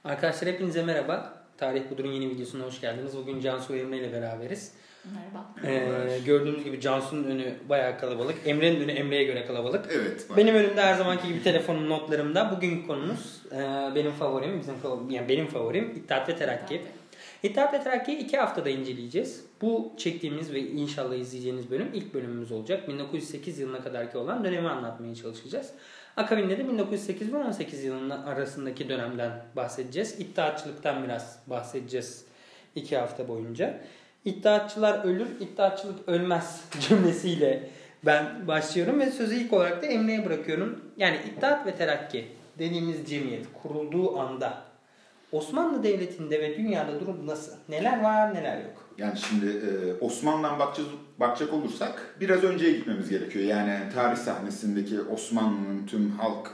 Arkadaşlar hepinize merhaba. Tarih Budur'un yeni videosuna hoş geldiniz. Bugün Cansu ve Emre ile beraberiz. Merhaba. Gördüğünüz gibi Cansu'nun önü bayağı kalabalık. Emre'nin önü Emre'ye göre kalabalık. Evet. Benim önümde her zamanki gibi telefonum notlarımda. Bugünkü konumuz benim favorim, benim favorim İttihat ve Terakki. İttihat ve Terakki'yi 2 haftada inceleyeceğiz. Bu çektiğimiz ve inşallah izleyeceğiniz bölüm ilk bölümümüz olacak. 1908 yılına kadarki olan dönemi anlatmaya çalışacağız. Akabinde de 1908 ve 18 yılının arasındaki dönemden bahsedeceğiz. İttihatçılıktan biraz bahsedeceğiz 2 hafta boyunca. İttihatçılar ölür, İttihatçılık ölmez cümlesiyle ben başlıyorum ve sözü ilk olarak da Emre'ye bırakıyorum. Yani İttihat ve Terakki dediğimiz cemiyet kurulduğu anda Osmanlı Devleti'nde ve dünyada durum nasıl? Neler var, neler yok? Yani şimdi Osmanlı'dan bakacak olursak biraz önceye gitmemiz gerekiyor. Yani tarih sahnesindeki Osmanlı'nın tüm halk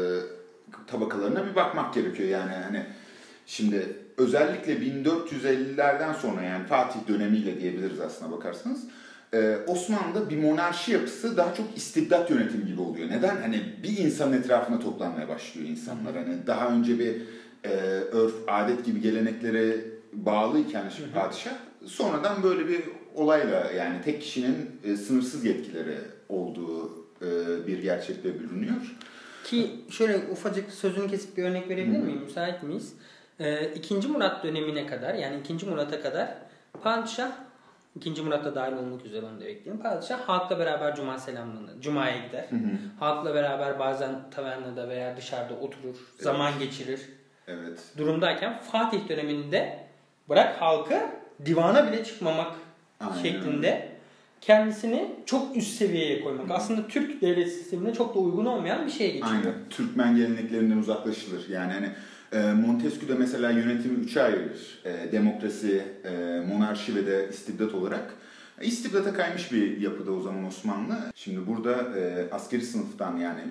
tabakalarına bir bakmak gerekiyor. Yani hani şimdi özellikle 1450'lerden sonra yani Fatih dönemiyle diyebiliriz aslına bakarsanız. Osmanlı'da bir monarşi yapısı daha çok istibdat yönetimi gibi oluyor. Neden? Hani bir insanın etrafına toplanmaya başlıyor insanlar. Hani daha önce bir örf, adet gibi geleneklere bağlıyken padişah sonradan böyle bir olayla yani tek kişinin sınırsız yetkileri olduğu bir gerçekle bürünüyor. Ki şöyle ufacık sözünü kesip bir örnek verebilir miyim? Müsait miyiz? 2. Murat dönemine kadar yani 2. Murat'a kadar padişah 2. Murat'ta dahil olmak üzere onu da ekleyeyim. Padişah halkla beraber Cuma'ya gider. Halkla beraber bazen tavernada veya dışarıda oturur. Zaman geçirir. Evet. Durumdayken Fatih döneminde bırak halkı divana bile çıkmamak şeklinde kendisini çok üst seviyeye koymak. Aslında Türk devlet sistemine çok da uygun olmayan bir şeye geçiyor. Aynen. Türkmen geleneklerinden uzaklaşılır. Yani hani Montesquieu de mesela yönetimi 3'e ayırır. Demokrasi, monarşi ve de istibdat olarak. İstibdata kaymış bir yapıda o zaman Osmanlı. Şimdi burada askeri sınıftan yani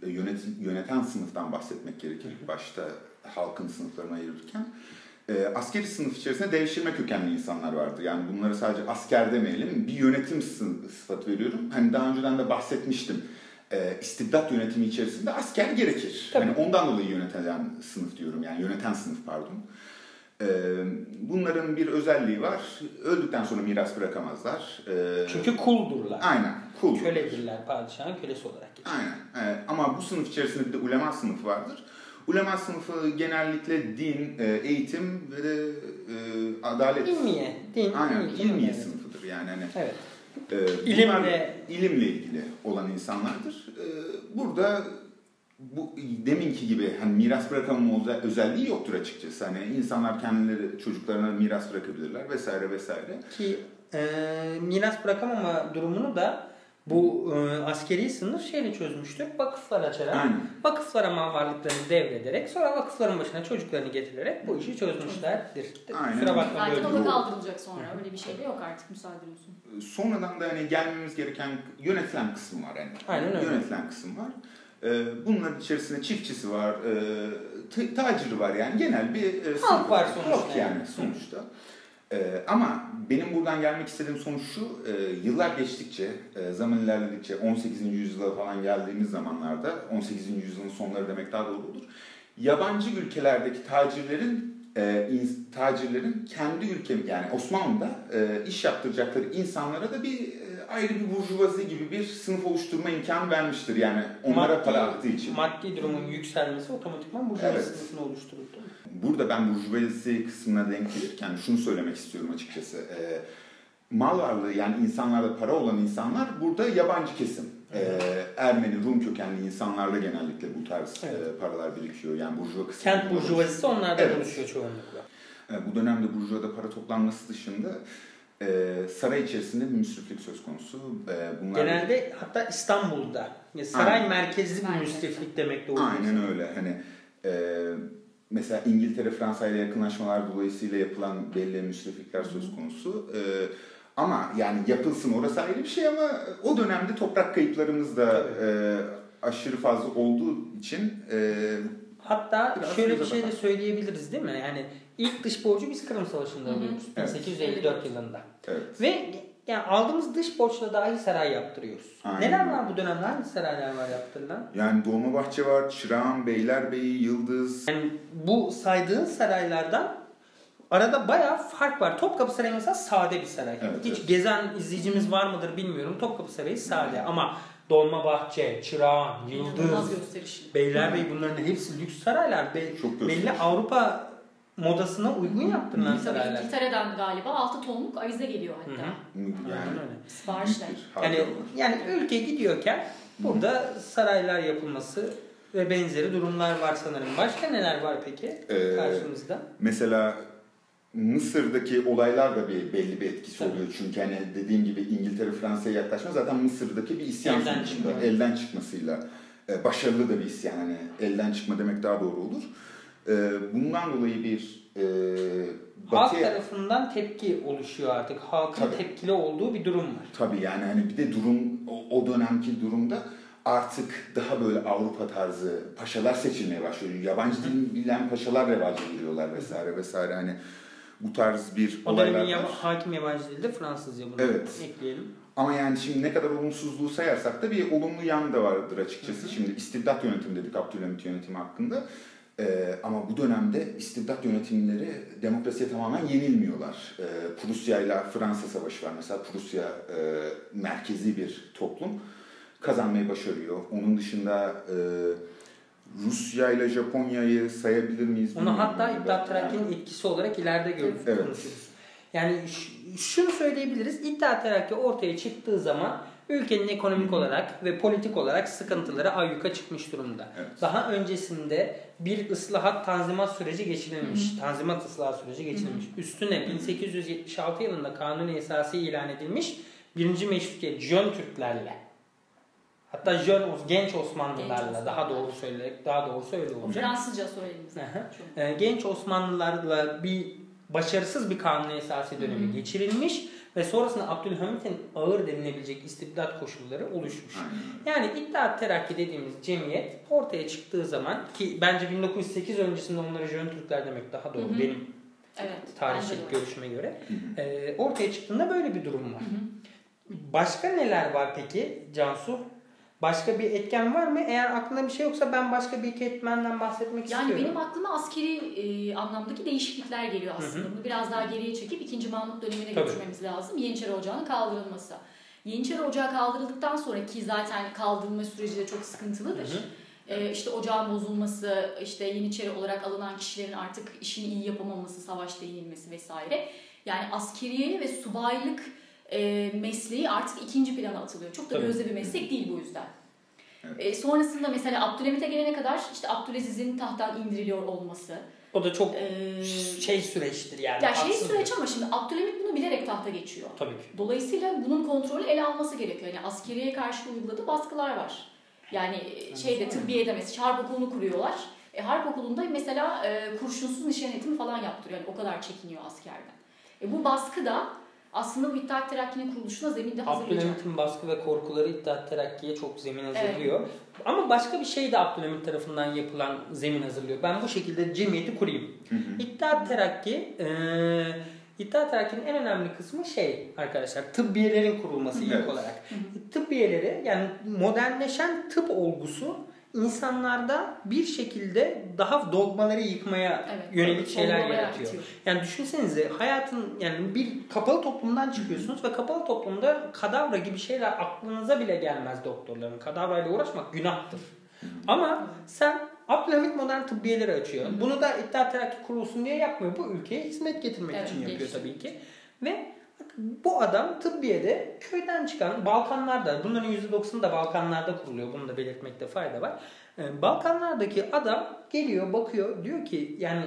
yöneten sınıftan bahsetmek gerekir. Başta halkın sınıflarına ayırırken. Askeri sınıf içerisinde devşirme kökenli insanlar vardı. Yani bunları sadece asker demeyelim, bir yönetim sıfatı veriyorum. Hani daha önceden de bahsetmiştim. İstibdat yönetimi içerisinde asker gerekir. Tabii. Hani ondan dolayı yönetilen sınıf diyorum. Yani yöneten sınıf pardon. Bunların bir özelliği var. Öldükten sonra miras bırakamazlar. Çünkü kuldurlar. Aynen. Kul. Köledirler. Padişahın kölesi olarak geçer. Aynen. Ama bu sınıf içerisinde bir de ulema sınıfı vardır. Ulema sınıfı genellikle din, eğitim ve de adalet. İlmiye. Din, aynen. İlmiye evet. sınıfıdır yani. Hani, evet. İlimle ilgili olan insanlardır. Burada bu deminki gibi hani miras bırakamama özelliği yoktur açıkçası. Hani insanlar kendileri çocuklarına miras bırakabilirler vesaire vesaire. Ki miras bırakamama durumunu da bu askeri sınıf şeyle çözmüştür. Vakıflar açarak, aynen. Vakıflara mal varlıklarını devrederek, sonra vakıfların başına çocuklarını getirerek bu işi çözmüşlerdir. Aynen. Kusura bakma. Zaten o da kaldırılacak sonra. Öyle bir şey de yok artık müsaade ediyorsun. Sonradan da hani gelmemiz gereken yönetilen kısım var. Yani. Aynen öyle. Yönetilen kısım var. Bunların içerisinde çiftçisi var, taciri var yani genel bir halk var sonuçta. Halk yani sonuçta. Ama benim buradan gelmek istediğim sonuç şu, yıllar geçtikçe, zaman ilerledikçe 18. yüzyıla falan geldiğimiz zamanlarda, 18. yüzyılın sonları demek daha doğru olur, yabancı ülkelerdeki tacirlerin kendi ülkemi yani Osmanlı'da iş yaptıracakları insanlara da bir ayrı bir burjuvazi gibi bir sınıf oluşturma imkanı vermiştir. Yani onlara para aktığı için. Maddi durumun yükselmesi otomatikman burjuvazi sınıfını oluşturur. Burada ben burjuvazi kısmına denk gelirken şunu söylemek istiyorum açıkçası. Mal varlığı yani insanlarda para olan insanlar burada yabancı kesim. Ermeni, Rum kökenli insanlarla genellikle bu tarz paralar birikiyor. Yani burjuva kısmı. Kent burjuvazisi onlardan oluşuyor çoğunlukla. Bu dönemde burjuvada para toplanması dışında saray içerisinde bir müsriflik söz konusu. Genelde hatta İstanbul'da. Saray merkezli bir müsriflik demek de oluyor. Aynen öyle. Hani mesela İngiltere, Fransa ile yakınlaşmalar dolayısıyla yapılan belli müsriflikler söz konusu. Ama yani yapılsın orası ayrı bir şey ama o dönemde toprak kayıplarımız da aşırı fazla olduğu için hatta şöyle bir şey de söyleyebiliriz değil mi? Yani ilk dış borcu biz Kırım Savaşı'nda alıyoruz. 1854 yılında. Evet. Ve yani aldığımız dış borçla dahi saray yaptırıyoruz. Aynen. Neler var bu dönemde? Hangi saraylar var yaptırılan? Yani Dolmabahçe var, Çırağan, Beylerbeyi, Yıldız. Yani bu saydığın saraylardan arada bayağı fark var. Topkapı Sarayı mesela sade bir saray. Evet, Hiç evet. gezen izleyicimiz var mıdır bilmiyorum. Topkapı Sarayı sade ama Dolmabahçe, Çırağan, İnanılmaz Yıldız, gösterişli. Beylerbeyi bunların hepsi lüks saraylar. Çok Belli gösterişli. Avrupa modasına uygun yaptırılan Tabii saraylar. İngiltere'den galiba 6 tonluk avize geliyor hatta. Aynen Yani öyle. Siparişler. Yani ülke gidiyorken burada saraylar yapılması ve benzeri durumlar var sanırım. Başka neler var peki karşımızda? Mesela Mısır'daki olaylar da belli bir etkisi Tabii. oluyor. Çünkü hani dediğim gibi İngiltere Fransa'ya yaklaşma zaten Mısır'daki bir isyan Elden sonucunda, çıkma. elden çıkmasıyla başarılı da bir isyan. Hani elden çıkma demek daha doğru olur. Bundan dolayı bir Halk tarafından tepki oluşuyor artık. Halkın Tabii. tepkili olduğu bir durum var. Tabii yani hani bir de durum o dönemki durumda artık daha böyle Avrupa tarzı paşalar seçilmeye başlıyor. Yabancı dil bilen paşalar revaca giriyorlar vesaire vesaire hani bu tarz bir O olaylar dönemin var. hakim yabancı dili de Fransızca, bunu Evet. ekleyelim. Ama yani şimdi ne kadar olumsuzluğu sayarsak da bir olumlu yan da vardır açıkçası. Şimdi istibdat yönetimi dedik Abdülhamit yönetimi hakkında. Ama bu dönemde istibdat yönetimleri demokrasiye tamamen yenilmiyorlar. Prusya ile Fransa savaşı var mesela. Prusya merkezi bir toplum kazanmayı başarıyor. Onun dışında Rusya ile Japonya'yı sayabilir miyiz? Onu hatta bilmiyorum. İttihat Terakki'nin etkisi olarak ileride Evet. konuşuruz. Yani şunu söyleyebiliriz. İttihat Terakki ortaya çıktığı zaman ülkenin ekonomik olarak ve politik olarak sıkıntıları ayyuka çıkmış durumda. Evet. Daha öncesinde bir ıslahat tanzimat süreci geçirilmiş. Tanzimat ıslahat süreci geçirilmiş. Üstüne 1876 yılında Kanuni Esası ilan edilmiş. Birinci Meşrutiyet Jön Türklerle. Hatta genç Osmanlılarla daha doğru öyle O olacak. Fransızca söylediniz. Genç Osmanlılarla bir başarısız bir Kanuni Esası dönemi geçirilmiş ve sonrasında Abdülhamit'in ağır denilebilecek istibdat koşulları oluşmuş. Yani İttihat Terakki dediğimiz cemiyet ortaya çıktığı zaman ki bence 1908 öncesinde onlara Jön Türkler demek daha doğru benim tarihçilik görüşüme göre. Ortaya çıktığında böyle bir durum var. Başka neler var peki Cansu? Başka bir etken var mı? Eğer aklında bir şey yoksa ben başka bir iki etmenden bahsetmek istiyorum. Yani benim aklıma askeri anlamdaki değişiklikler geliyor aslında. Bunu biraz daha geriye çekip 2. Mahmut dönemine götürmemiz lazım. Yeniçeri Ocağı'nın kaldırılması. Yeniçeri Ocağı kaldırıldıktan sonra ki zaten kaldırılma süreci de çok sıkıntılıdır. İşte ocağın bozulması, işte Yeniçeri olarak alınan kişilerin artık işini iyi yapamaması, savaşta yenilmesi vesaire. Yani askeriye ve subaylık mesleği artık ikinci plana atılıyor. Çok da gözde bir meslek değil bu yüzden. Evet. Sonrasında mesela Abdülhamit'e gelene kadar işte Abdülaziz'in tahttan indiriliyor olması. O da çok süreçtir yani. Ya süreç ama şimdi Abdülhamit bunu bilerek tahta geçiyor. Tabii ki. Dolayısıyla bunun kontrolü ele alması gerekiyor. Yani askeriye karşı uyguladığı baskılar var. Yani tıbbiyede mesela harp okulunu kuruyorlar. Harp okulunda mesela kurşunsuz nişan eğitimi falan yaptırıyor. Yani o kadar çekiniyor askerden. Bu baskı da aslında bu İttihat Terakki'nin kuruluşuna zemin de hazırlayacak. Abdülhamit'in baskı ve korkuları İttihat Terakki'ye çok zemin hazırlıyor. Evet. Ama başka bir şey de Abdülhamit tarafından yapılan zemin hazırlıyor. Ben bu şekilde cemiyeti kurayım. İttihat Terakki'nin en önemli kısmı arkadaşlar, tıbbiyelerin kurulması ilk olarak. Tıbbiyeleri, yani modernleşen tıp olgusu insanlarda bir şekilde daha dogmaları yıkmaya yönelik şeyler yaratıyor. Yani düşünsenize yani bir kapalı toplumdan çıkıyorsunuz ve kapalı toplumda kadavra gibi şeyler aklınıza bile gelmez doktorların. Kadavrayla uğraşmak günahtır. Ama sen Abdülhamit modern tıbbiyeleri açıyor. Bunu da İttihat Terakki kurulsun diye yapmıyor. Bu ülkeye hizmet getirmek için yapıyor tabii ki. Ve bu adam tıbbiyede köyden çıkan Balkanlarda, bunların %90'ı da Balkanlarda kuruluyor. Bunu da belirtmekte fayda var. Balkanlardaki adam geliyor, bakıyor, diyor ki yani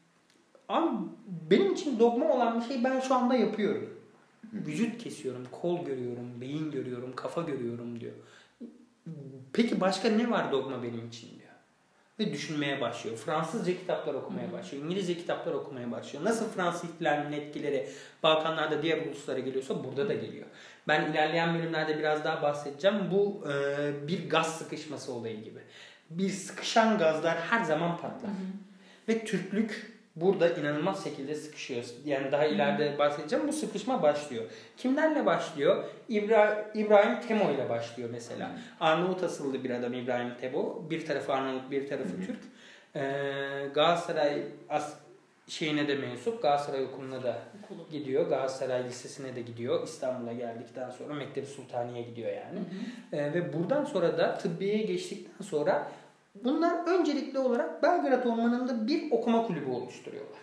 benim için dogma olan bir şey ben şu anda yapıyorum. Vücut kesiyorum, kol görüyorum, beyin görüyorum, kafa görüyorum diyor. Peki başka ne var dogma benim için diyor. Ve düşünmeye başlıyor. Fransızca kitaplar okumaya başlıyor. İngilizce kitaplar okumaya başlıyor. Nasıl Fransız ihtilalinin etkileri Balkanlarda diğer uluslara geliyorsa burada da geliyor. Ben ilerleyen bölümlerde biraz daha bahsedeceğim. Bu bir gaz sıkışması olayı gibi. Bir sıkışan gazlar her zaman patlar. Ve Türklük burada inanılmaz şekilde sıkışıyor. Yani daha ileride bahsedeceğim. Bu sıkışma başlıyor. Kimlerle başlıyor? İbrahim Temo ile başlıyor mesela. Arnavut asıllı bir adam İbrahim Temo. Bir tarafı Arnavut, bir tarafı Türk. Galatasaray şeyine de mensup. Galatasaray okuluna da gidiyor. Galatasaray Lisesi'ne de gidiyor. İstanbul'a geldikten sonra Mektebi Sultaniye gidiyor yani. Ve buradan sonra da tıbbiyeye geçtikten sonra bunlar öncelikli olarak Belgrad Ormanı'nda bir okuma kulübü oluşturuyorlar.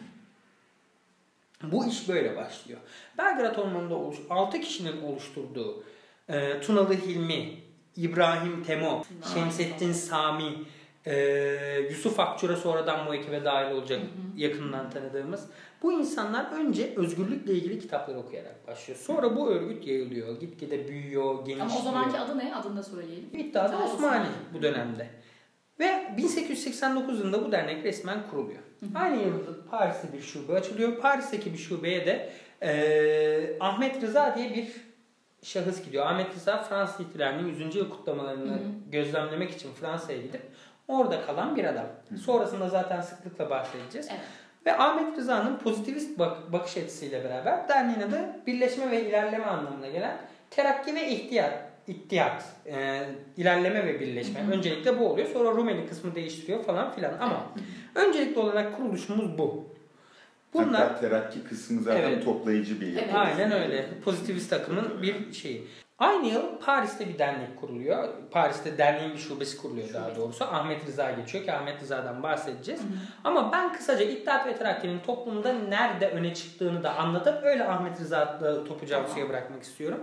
Bu iş böyle başlıyor. Belgrad Ormanı'nda 6 kişinin oluşturduğu Tunalı Hilmi, İbrahim Temo, Şemsettin Sami, Yusuf Akçura sonradan bu ekibe dahil olacak, yakından tanıdığımız. Bu insanlar önce özgürlükle ilgili kitaplar okuyarak başlıyor. Sonra bu örgüt yayılıyor. Gitgide büyüyor, genişliyor. Ama o zamanki adı ne? Adını da söyleyelim. İddiada Osmani bu dönemde. Ve 1889 yılında bu dernek resmen kuruluyor. Aynı yılda Paris'te bir şube açılıyor. Paris'teki bir şubeye de Ahmet Rıza diye bir şahıs gidiyor. Ahmet Rıza Fransız İhtilali'nin 100. yıl kutlamalarını gözlemlemek için Fransa'ya gidip orada kalan bir adam. Sonrasında zaten sıklıkla bahsedeceğiz. Evet. Ve Ahmet Rıza'nın pozitivist bakış açısıyla beraber derneğin adı birleşme ve ilerleme anlamına gelen Terakki ve İttihat, ilerleme ve birleşme. Öncelikle bu oluyor. Sonra Rumeli kısmı değiştiriyor falan filan. Ama öncelikli olarak kuruluşumuz bu. Bunlar, hatta terakki kısmı zaten toplayıcı bir yapı. Aynen öyle. Pozitivist akımın bir şeyi. Aynı yıl Paris'te bir dernek kuruluyor. Paris'te derneğin bir şubesi kuruluyor daha doğrusu. Ahmet Rıza geçiyor ki Ahmet Rıza'dan bahsedeceğiz. Ama ben kısaca İttihat ve Terakki'nin toplumda nerede öne çıktığını da anlatıp öyle Ahmet Rıza'da topu suya bırakmak istiyorum.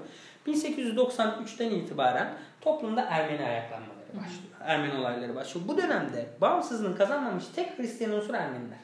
1893'ten itibaren toplumda Ermeni ayaklanmaları başlıyor. Ermeni olayları başlıyor. Bu dönemde bağımsızlığını kazanmamış tek Hristiyan unsur Ermeniler.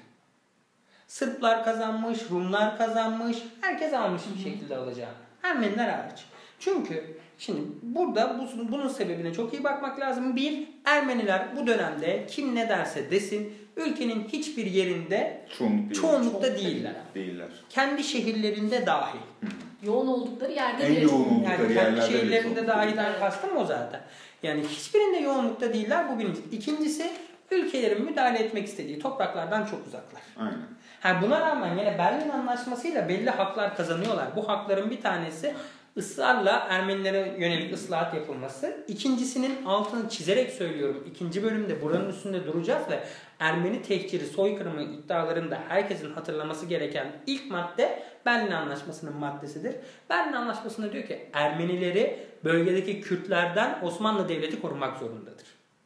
Sırplar kazanmış, Rumlar kazanmış, herkes almış bir şekilde alacağını. Ermeniler hariç. Çünkü şimdi burada bunun sebebine çok iyi bakmak lazım. Bir, Ermeniler bu dönemde kim ne derse desin ülkenin hiçbir yerinde çoğunlukta değiller. Kendi şehirlerinde dahil. Yoğun oldukları yerde en yoğun oldukları yani kendi yerlerde şehirlerinde dahilden kastım o zaten. Yani hiçbirinde yoğunlukta değiller, bu birincisi. İkincisi, ülkelerin müdahale etmek istediği topraklardan çok uzaklar. Aynen. Buna rağmen yine Berlin Anlaşması'yla belli haklar kazanıyorlar. Bu hakların bir tanesi ısrarla Ermenilere yönelik ıslahat yapılması. İkincisinin altını çizerek söylüyorum. İkinci bölümde buranın üstünde duracağız ve Ermeni tehciri, soykırımı iddialarında herkesin hatırlaması gereken ilk madde Berlin Anlaşması'nın maddesidir. Berlin Anlaşması'nda diyor ki Ermenileri bölgedeki Kürtlerden Osmanlı Devleti korumak zorundadır.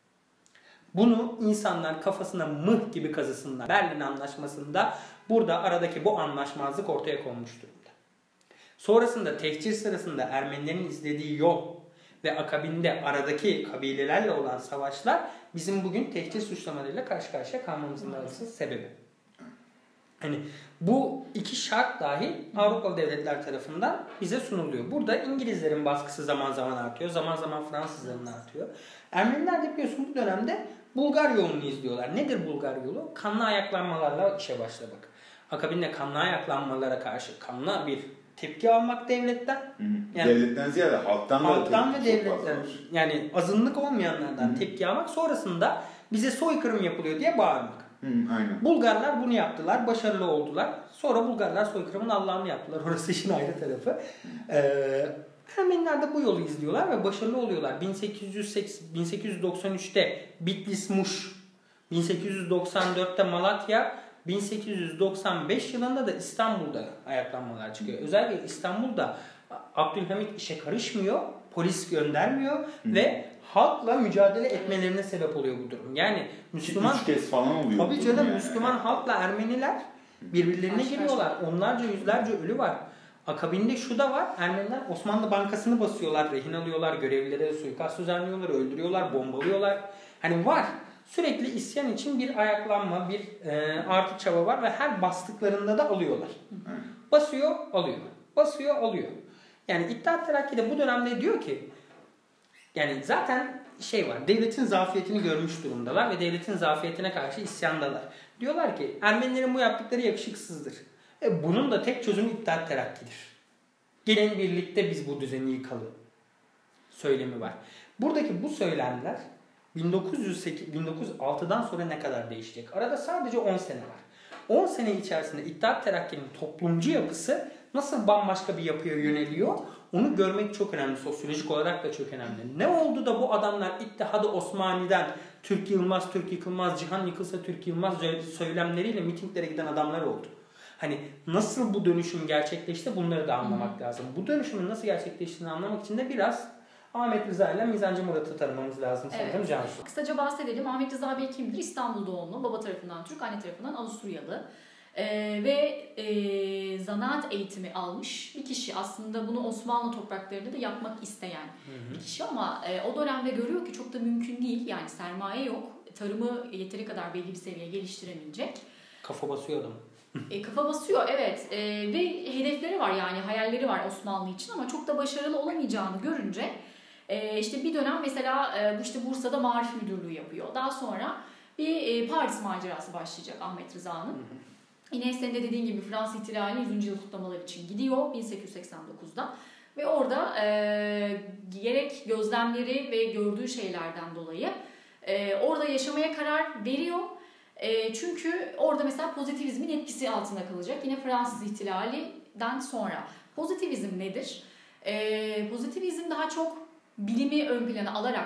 Bunu insanlar kafasına mıh gibi kazısınlar. Berlin Anlaşması'nda burada aradaki bu anlaşmazlık ortaya konmuş durumda. Sonrasında tehcir sırasında Ermenilerin izlediği yol ve akabinde aradaki kabilelerle olan savaşlar bizim bugün tehcir suçlamalarıyla karşı karşıya kalmamızın asıl sebebi. Hani bu iki şart dahi Avrupalı devletler tarafından bize sunuluyor. Burada İngilizlerin baskısı zaman zaman artıyor, zaman zaman Fransızların artıyor. Ermeniler de biliyorsun bu dönemde Bulgar yolunu izliyorlar. Nedir Bulgar yolu? Kanlı ayaklanmalarla işe başlamak. Akabinde kanlı ayaklanmalara karşı kanlı bir tepki almak devletten. Yani devletten ziyade halktan ve devletten. Yani azınlık olmayanlardan tepki almak. Sonrasında bize soykırım yapılıyor diye bağırmak. Aynen. Bulgarlar bunu yaptılar. Başarılı oldular. Sonra Bulgarlar soykırımın Allah'ını yaptılar. Orası işin ayrı tarafı. Ermeniler de bu yolu izliyorlar ve başarılı oluyorlar. 1893'te Bitlis-Muş, 1894'te Malatya, 1895 yılında da İstanbul'da ayaklanmalar çıkıyor. Özellikle İstanbul'da Abdülhamit işe karışmıyor, polis göndermiyor ve halkla mücadele etmelerine sebep oluyor bu durum. Yani Müslüman 3 kez falan oluyor. Tabii canım yani. Müslüman halkla Ermeniler birbirlerine giriyorlar. Onlarca yüzlerce ölü var. Akabinde şu da var. Ermeniler Osmanlı Bankası'nı basıyorlar, rehin alıyorlar, görevlilere suikast düzenliyorlar, öldürüyorlar, bombalıyorlar. Hani var. Sürekli isyan için bir ayaklanma, bir artı çaba var ve her bastıklarında da alıyorlar. Basıyor, alıyor. Basıyor, alıyor. Yani İttihat Terakki de bu dönemde diyor ki yani zaten şey var, devletin zafiyetini görmüş durumdalar ve devletin zafiyetine karşı isyandalar. Diyorlar ki Ermenilerin bu yaptıkları yakışıksızdır. Bunun da tek çözümü İttihat Terakki'dir. Gelin birlikte biz bu düzeni yıkalım söylemi var. Buradaki bu söylemler 1906'dan sonra ne kadar değişecek? Arada sadece 10 sene var. 10 sene içerisinde İttihat Terakki'nin toplumcu yapısı nasıl bambaşka bir yapıya yöneliyor? Onu görmek çok önemli. Sosyolojik olarak da çok önemli. Ne oldu da bu adamlar İttihat-ı Osmani'den Türk yılmaz, Türk yıkılmaz, cihan yıkılsa Türk yılmaz söylemleriyle mitinglere giden adamlar oldu. Hani nasıl bu dönüşüm gerçekleşti bunları da anlamak lazım. Bu dönüşümün nasıl gerçekleştiğini anlamak için de biraz Ahmet Rıza ile Mizancı Murat'ı tanımamız lazım sanırım Cansu. Kısaca bahsedelim. Ahmet Rıza Bey kimdir? İstanbul doğumlu. Baba tarafından Türk, anne tarafından Avusturyalı. Zanaat eğitimi almış bir kişi. Aslında bunu Osmanlı topraklarında da yapmak isteyen bir kişi ama o dönemde görüyor ki çok da mümkün değil. Yani sermaye yok. Tarımı yeteri kadar belli bir seviyeye geliştiremeyecek. Kafa basıyor adam. Kafa basıyor evet ve hedefleri var yani hayalleri var Osmanlı için ama çok da başarılı olamayacağını görünce işte bir dönem mesela bu işte Bursa'da Marif Müdürlüğü yapıyor. Daha sonra bir Paris macerası başlayacak Ahmet Rıza'nın. Yine senin de dediğin gibi Fransız İhtilali'nin 100. yıl kutlamaları için gidiyor 1889'da ve orada gerek gözlemleri ve gördüğü şeylerden dolayı orada yaşamaya karar veriyor. Çünkü orada mesela pozitivizmin etkisi altında kalacak. Yine Fransız İhtilali'den sonra. Pozitivizm nedir? Pozitivizm daha çok bilimi ön plana alarak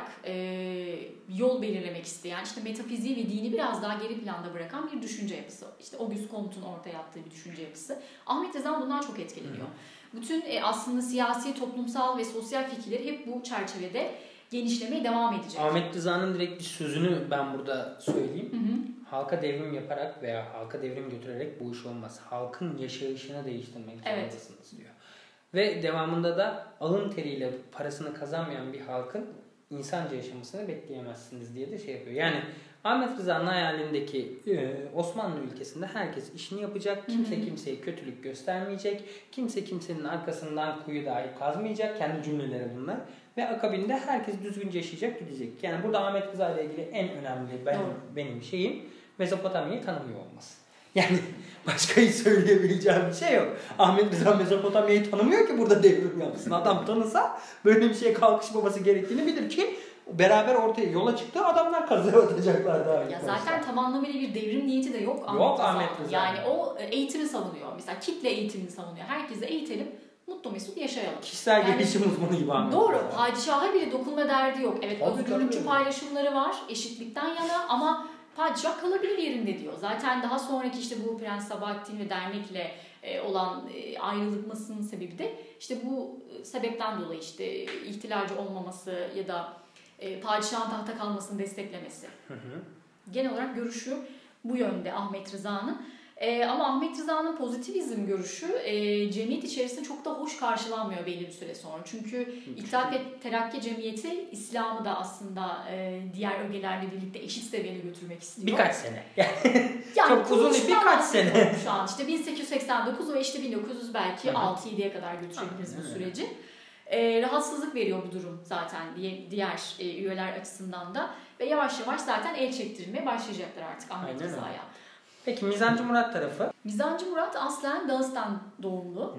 yol belirlemek isteyen, işte metafiziği ve dini biraz daha geri planda bırakan bir düşünce yapısı. İşte Auguste Comte'un ortaya attığı bir düşünce yapısı. Ahmet Rıza bundan çok etkileniyor. Bütün aslında siyasi, toplumsal ve sosyal fikirleri hep bu çerçevede genişlemeye devam edecek. Ahmet Rıza'nın direkt bir sözünü ben burada söyleyeyim. Halka devrim yaparak veya halka devrim götürerek bu iş olmaz. Halkın yaşayışını değiştirmek zorundasınız diyor. Ve devamında da alın teriyle parasını kazanmayan bir halkın insanca yaşamasını bekleyemezsiniz diye de şey yapıyor. Yani Ahmet Rıza'nın hayalindeki Osmanlı ülkesinde herkes işini yapacak. Kimse kimseye kötülük göstermeyecek. Kimse kimsenin arkasından kuyu dahi kazmayacak. Kendi cümleleri bunlar. Ve akabinde herkes düzgünce yaşayacak, gidecek. Yani burada Ahmet Rıza ile ilgili en önemli benim şeyim Mezopotamya'yı tanımıyor olması. Yani başka hiç söyleyebileceğim bir şey yok. Ahmet Rıza Mezopotamya'yı tanımıyor ki burada devrim yapsın. Adam tanısa böyle bir şeye kalkışmaması gerektiğini bilir ki beraber ortaya yola çıktığı adamlar kazıya atacaklar daha. Ya zaten tam anlamıyla bir devrim niyeti de yok. Ahmet Rıza. Yani o eğitimi savunuyor. Mesela kitle eğitimini savunuyor. Herkese eğitelim, mutlu mesut yaşayalım. Kişisel gelişim uzmanı gibi Ahmet Doğru. Rıza. Padişaha bile dokunma derdi yok. Evet, özgürlükçü paylaşımları var. Eşitlikten yana ama padişah kalabilir yerinde diyor. Zaten daha sonraki işte bu Prens Sabahattin ve dernekle olan ayrılmasının sebebi de işte bu sebepten dolayı işte ihtilalci olmaması ya da padişahın tahta kalmasını desteklemesi. Genel olarak görüşü bu yönde Ahmet Rıza'nın. Ama Ahmet Rıza'nın pozitivizm görüşü cemiyet içerisinde çok da hoş karşılanmıyor belli bir süre sonra. Çünkü İttihat ve Terakki Cemiyeti İslam'ı da aslında diğer ögelerle birlikte eşit seviyeye götürmek istiyor. Birkaç sene. Yani çok uzun birkaç sene. Şu an işte 1889 ve işte 1900 belki 6-7'ye kadar götürebiliriz bu süreci. Rahatsızlık veriyor bu durum zaten diğer üyeler açısından da ve yavaş yavaş zaten el çektirmeye başlayacaklar artık Ahmet Rıza'ya. Peki Mizancı Murat tarafı? Mizancı Murat aslen Dağıstan doğumlu.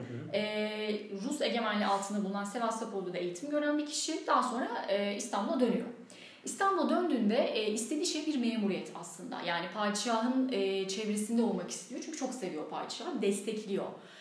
Rus egemenliği altında bulunan Sevastopol'da da eğitim gören bir kişi. Daha sonra İstanbul'a dönüyor. İstanbul'a döndüğünde istediği şey bir memuriyet aslında. Yani padişahın çevresinde olmak istiyor. Çünkü çok seviyor padişahı, destekliyor.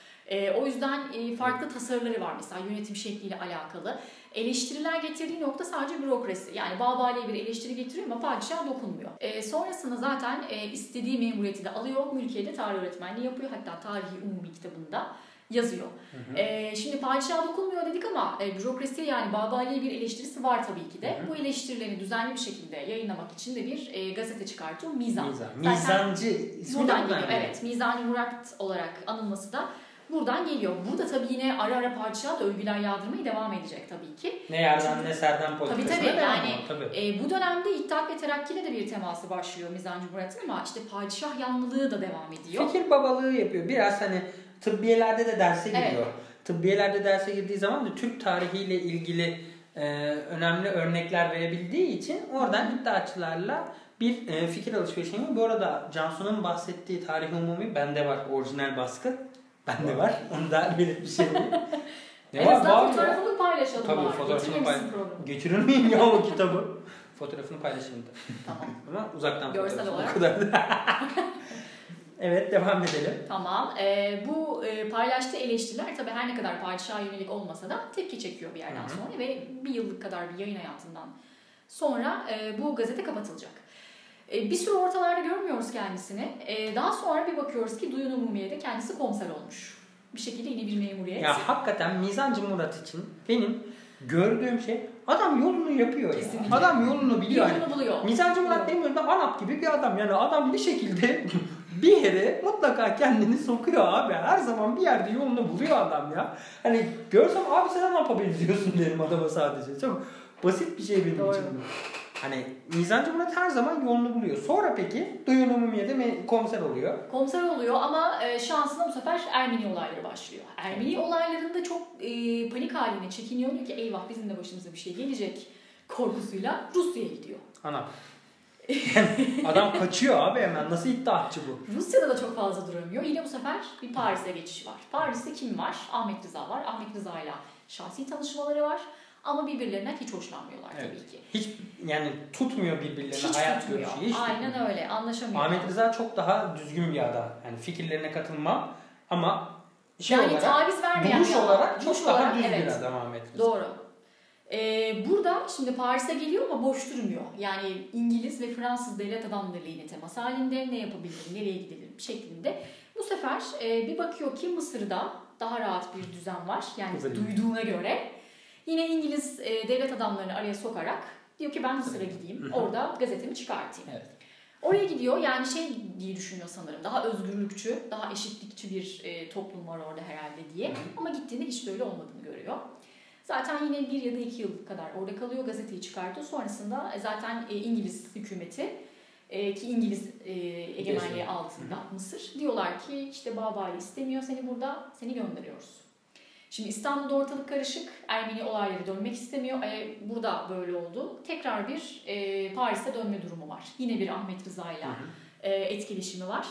O yüzden farklı tasarıları var mesela yönetim şekliyle alakalı. Eleştiriler getirdiği nokta sadece bürokrasi. Yani Babali'ye bir eleştiri getiriyor ama padişah dokunmuyor. Sonrasında zaten istediği memuriyeti de alıyor. Mülkiye'de tarih öğretmenliği yapıyor. Hatta Tarihi Umumi kitabında yazıyor. Şimdi padişah dokunmuyor dedik ama bürokrasiye yani Babali'ye bir eleştirisi var tabii ki de. Bu eleştirileri düzenli bir şekilde yayınlamak için de bir gazete çıkartıyor. Mizan. Mizancı ismi buradan geliyor. Evet. Mizancı Murat olarak anılması da buradan geliyor. Burada tabii yine ara ara padişaha da övgüler yağdırmaya devam edecek tabii ki. Ne yerden ne serden politikasına tabii, yani tabii. Bu dönemde İttihat ve Terakki'yle de bir teması başlıyor Mizancı Murat'ın ama işte padişah yanlılığı da devam ediyor. Fikir babalığı yapıyor. Biraz hani tıbbiyelerde de derse giriyor. Evet. Tıbbiyelerde derse girdiği zaman da Türk tarihiyle ilgili önemli örnekler verebildiği için oradan iddiaçılarla bir fikir alışverişi yapıyor. Bu arada Cansu'nun bahsettiği Tarih-i Umumi bende var. Orijinal baskı. Bende var. Onu da belirtmiş şey değil. En azından fotoğrafını paylaşalım. Tabii fotoğrafını paylaşalım. Getirir miyim ya o kitabı? Fotoğrafını paylaşalım da. Tamam. Ama uzaktan görsel olarak. O kadar da. Evet, devam edelim. Tamam. Bu paylaştığı eleştiriler tabii her ne kadar padişaha yönelik olmasa da tepki çekiyor bir yerden sonra ve bir yıllık kadar bir yayın hayatından sonra bu gazete kapatılacak. Bir süre ortalarda görmüyoruz kendisini. Daha sonra bir bakıyoruz ki Duyun Umumiye'de kendisi komiser olmuş. Bir şekilde yine bir memuriyet. Ya hakikaten Mizancı Murat için benim gördüğüm şey adam yolunu yapıyor ya. Kesinlikle. Adam yolunu biliyor. Yolunu buluyor. Mizancı Murat benim önümde Arap gibi bir adam. Yani adam bir şekilde bir yere mutlaka kendini sokuyor abi. Her zaman bir yerde yolunu buluyor adam ya. Hani görsem abi sen ne yapabiliyorsun derim adama sadece. Çok basit bir şey benim Doğru. için bu. Hani Mizancı Murat her zaman yolunu buluyor. Sonra peki Duyun Umumiye'de komiser oluyor. Komiser oluyor ama şansına bu sefer Ermeni olayları başlıyor. Ermeni olaylarında çok panik haline çekiniyor. Diyor ki eyvah bizim de başımıza bir şey gelecek korkusuyla Rusya'ya gidiyor. Anam. Adam kaçıyor abi hemen. Nasıl iddiatçı bu? Rusya'da da çok fazla duramıyor. Yine bu sefer bir Paris'e geçiş var. Paris'te kim var? Ahmet Rıza var. Ahmet Rıza'yla şahsi tanışmaları var. Ama birbirlerinden hiç hoşlanmıyorlar tabii ki. Hiç yani tutmuyor birbirlerine Hiç hayat tutmuyor. görüşü. Hiç Aynen tutmuyor. öyle. Anlaşamıyor. Ahmet Rıza çok daha düzgün bir adam. Yani fikirlerine katılmam ama şey yani olarak, taviz vermeyen buluş bir adam. olarak çok Buluş daha olarak, düz bir evet. adam Ahmet Rıza. Doğru. Burada şimdi Paris'e geliyor ama boş durmuyor. Yani İngiliz ve Fransız devlet adamlarıyla yine temas halinde ne yapabilirim, nereye gidelim şeklinde. Bu sefer bir bakıyor ki Mısır'da daha rahat bir düzen var. Yani duyduğuna göre. Yine İngiliz devlet adamlarını araya sokarak diyor ki ben Mısır'a gideyim. Orada gazetemi çıkartayım. Evet. Oraya gidiyor yani şey diye düşünüyor sanırım. Daha özgürlükçü, daha eşitlikçi bir toplum var orada herhalde diye. Ama gittiğinde hiç böyle olmadığını görüyor. Zaten yine 1 ya da 2 yıl kadar orada kalıyor, gazeteyi çıkartıyor. Sonrasında zaten İngiliz hükümeti ki İngiliz egemenliği altında Mısır diyorlar ki işte Babali istemiyor seni burada, seni gönderiyoruz. Şimdi İstanbul'da ortalık karışık, Ermeni olayları dönmek istemiyor. Burada böyle oldu. Tekrar bir Paris'e dönme durumu var. Yine bir Ahmet Rıza'yla etkileşimi var.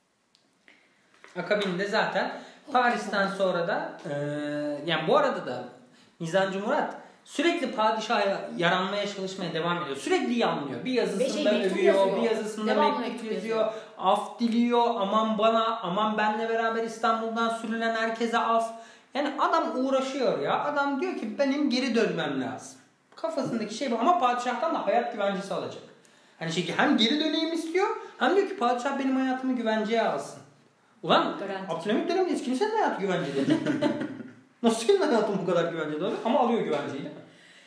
Akabinde zaten Paris'ten sonra da yani bu arada da Mizancı Murat sürekli padişaha yaranmaya çalışmaya devam ediyor. Sürekli yanlıyor. Bir yazısında övüyor, bir yazısında mektup yazıyor. Af diliyor. Aman bana, aman benle beraber İstanbul'dan sürülen herkese af. Yani adam uğraşıyor ya. Adam diyor ki benim geri dönmem lazım. Kafasındaki şey bu ama padişahtan da hayat güvencesi alacak. Hani şey ki hem geri döneyim istiyor hem diyor ki padişah benim hayatımı güvenceye alsın. Ulan Abdülhamit döneminde hiç kimsenin hayatı güvenceli. Nasıl senin hayatın bu kadar güvenceli oluyor? Ama alıyor güvenceyi değil mi?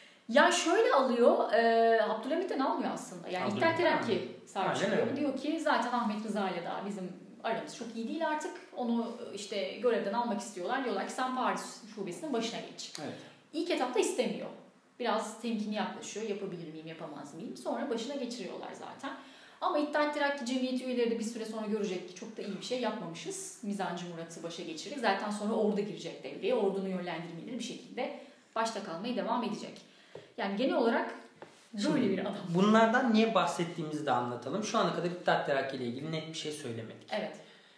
Ya şöyle alıyor, Abdülhamit'ten almıyor aslında. Yani İttihat Terakki sarçılıyor. Diyor ki zaten Ahmet Rıza ile daha bizim aramız çok iyi değil artık. Onu işte görevden almak istiyorlar. Diyorlar ki sen Paris şubesinin başına geç. Evet. İlk etapta istemiyor. Biraz temkinli yaklaşıyor. Yapabilir miyim, yapamaz mıyım? Sonra başına geçiriyorlar zaten. Ama İttihat Terakki Cemiyeti üyeleri de bir süre sonra görecek ki çok da iyi bir şey yapmamışız. Mizancı Murat'ı başa geçirecek. Zaten sonra ordu girecek devreye. Ordunun yönlendirmeleri bir şekilde başta kalmaya devam edecek. Yani genel olarak böyle bir adam. Bunlardan niye bahsettiğimizi de anlatalım. Şu ana kadar İttihat Terakki ile ilgili net bir şey söylemedik. Evet.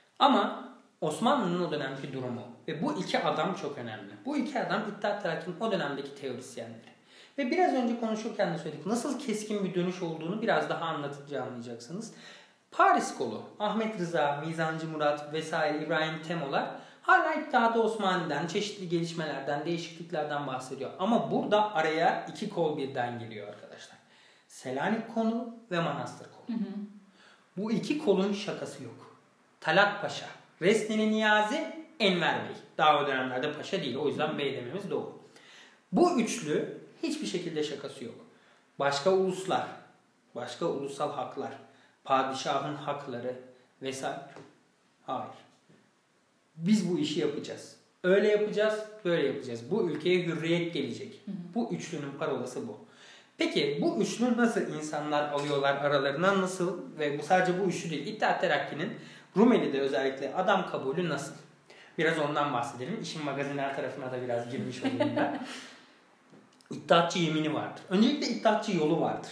Ama Osmanlı'nın o dönemki durumu ve bu iki adam çok önemli. Bu iki adam İttihat Terakki'nin o dönemdeki teorisyenleri. Ve biraz önce konuşurken de söyledik. Nasıl keskin bir dönüş olduğunu biraz daha anlatınca anlayacaksınız. Paris kolu, Ahmet Rıza, Mizancı Murat vesaire İbrahim Temolar hala İttihat-ı Osmani'den, çeşitli gelişmelerden, değişikliklerden bahsediyor. Ama burada araya iki kol birden geliyor arkadaşlar. Selanik kolu ve Manastır kolu. Bu iki kolun şakası yok. Talat Paşa, Resneli Niyazi, Enver Bey. Daha o dönemlerde paşa değil. O yüzden bey dememiz doğru. Bu üçlü hiçbir şekilde şakası yok. Başka uluslar, başka ulusal haklar, padişahın hakları vesaire. Hayır. Biz bu işi yapacağız. Öyle yapacağız, böyle yapacağız. Bu ülkeye hürriyet gelecek. Bu üçlünün parolası bu. Peki bu üçlü nasıl insanlar alıyorlar aralarına, nasıl ve bu sadece bu üçlü değil. İttihat Terakki'nin Rumeli'de özellikle adam kabulü nasıl? Biraz ondan bahsedelim. İşin magazinel tarafına da biraz girmiş olayım ben. İttihatçı yemini vardır. Öncelikle İttihatçı yolu vardır.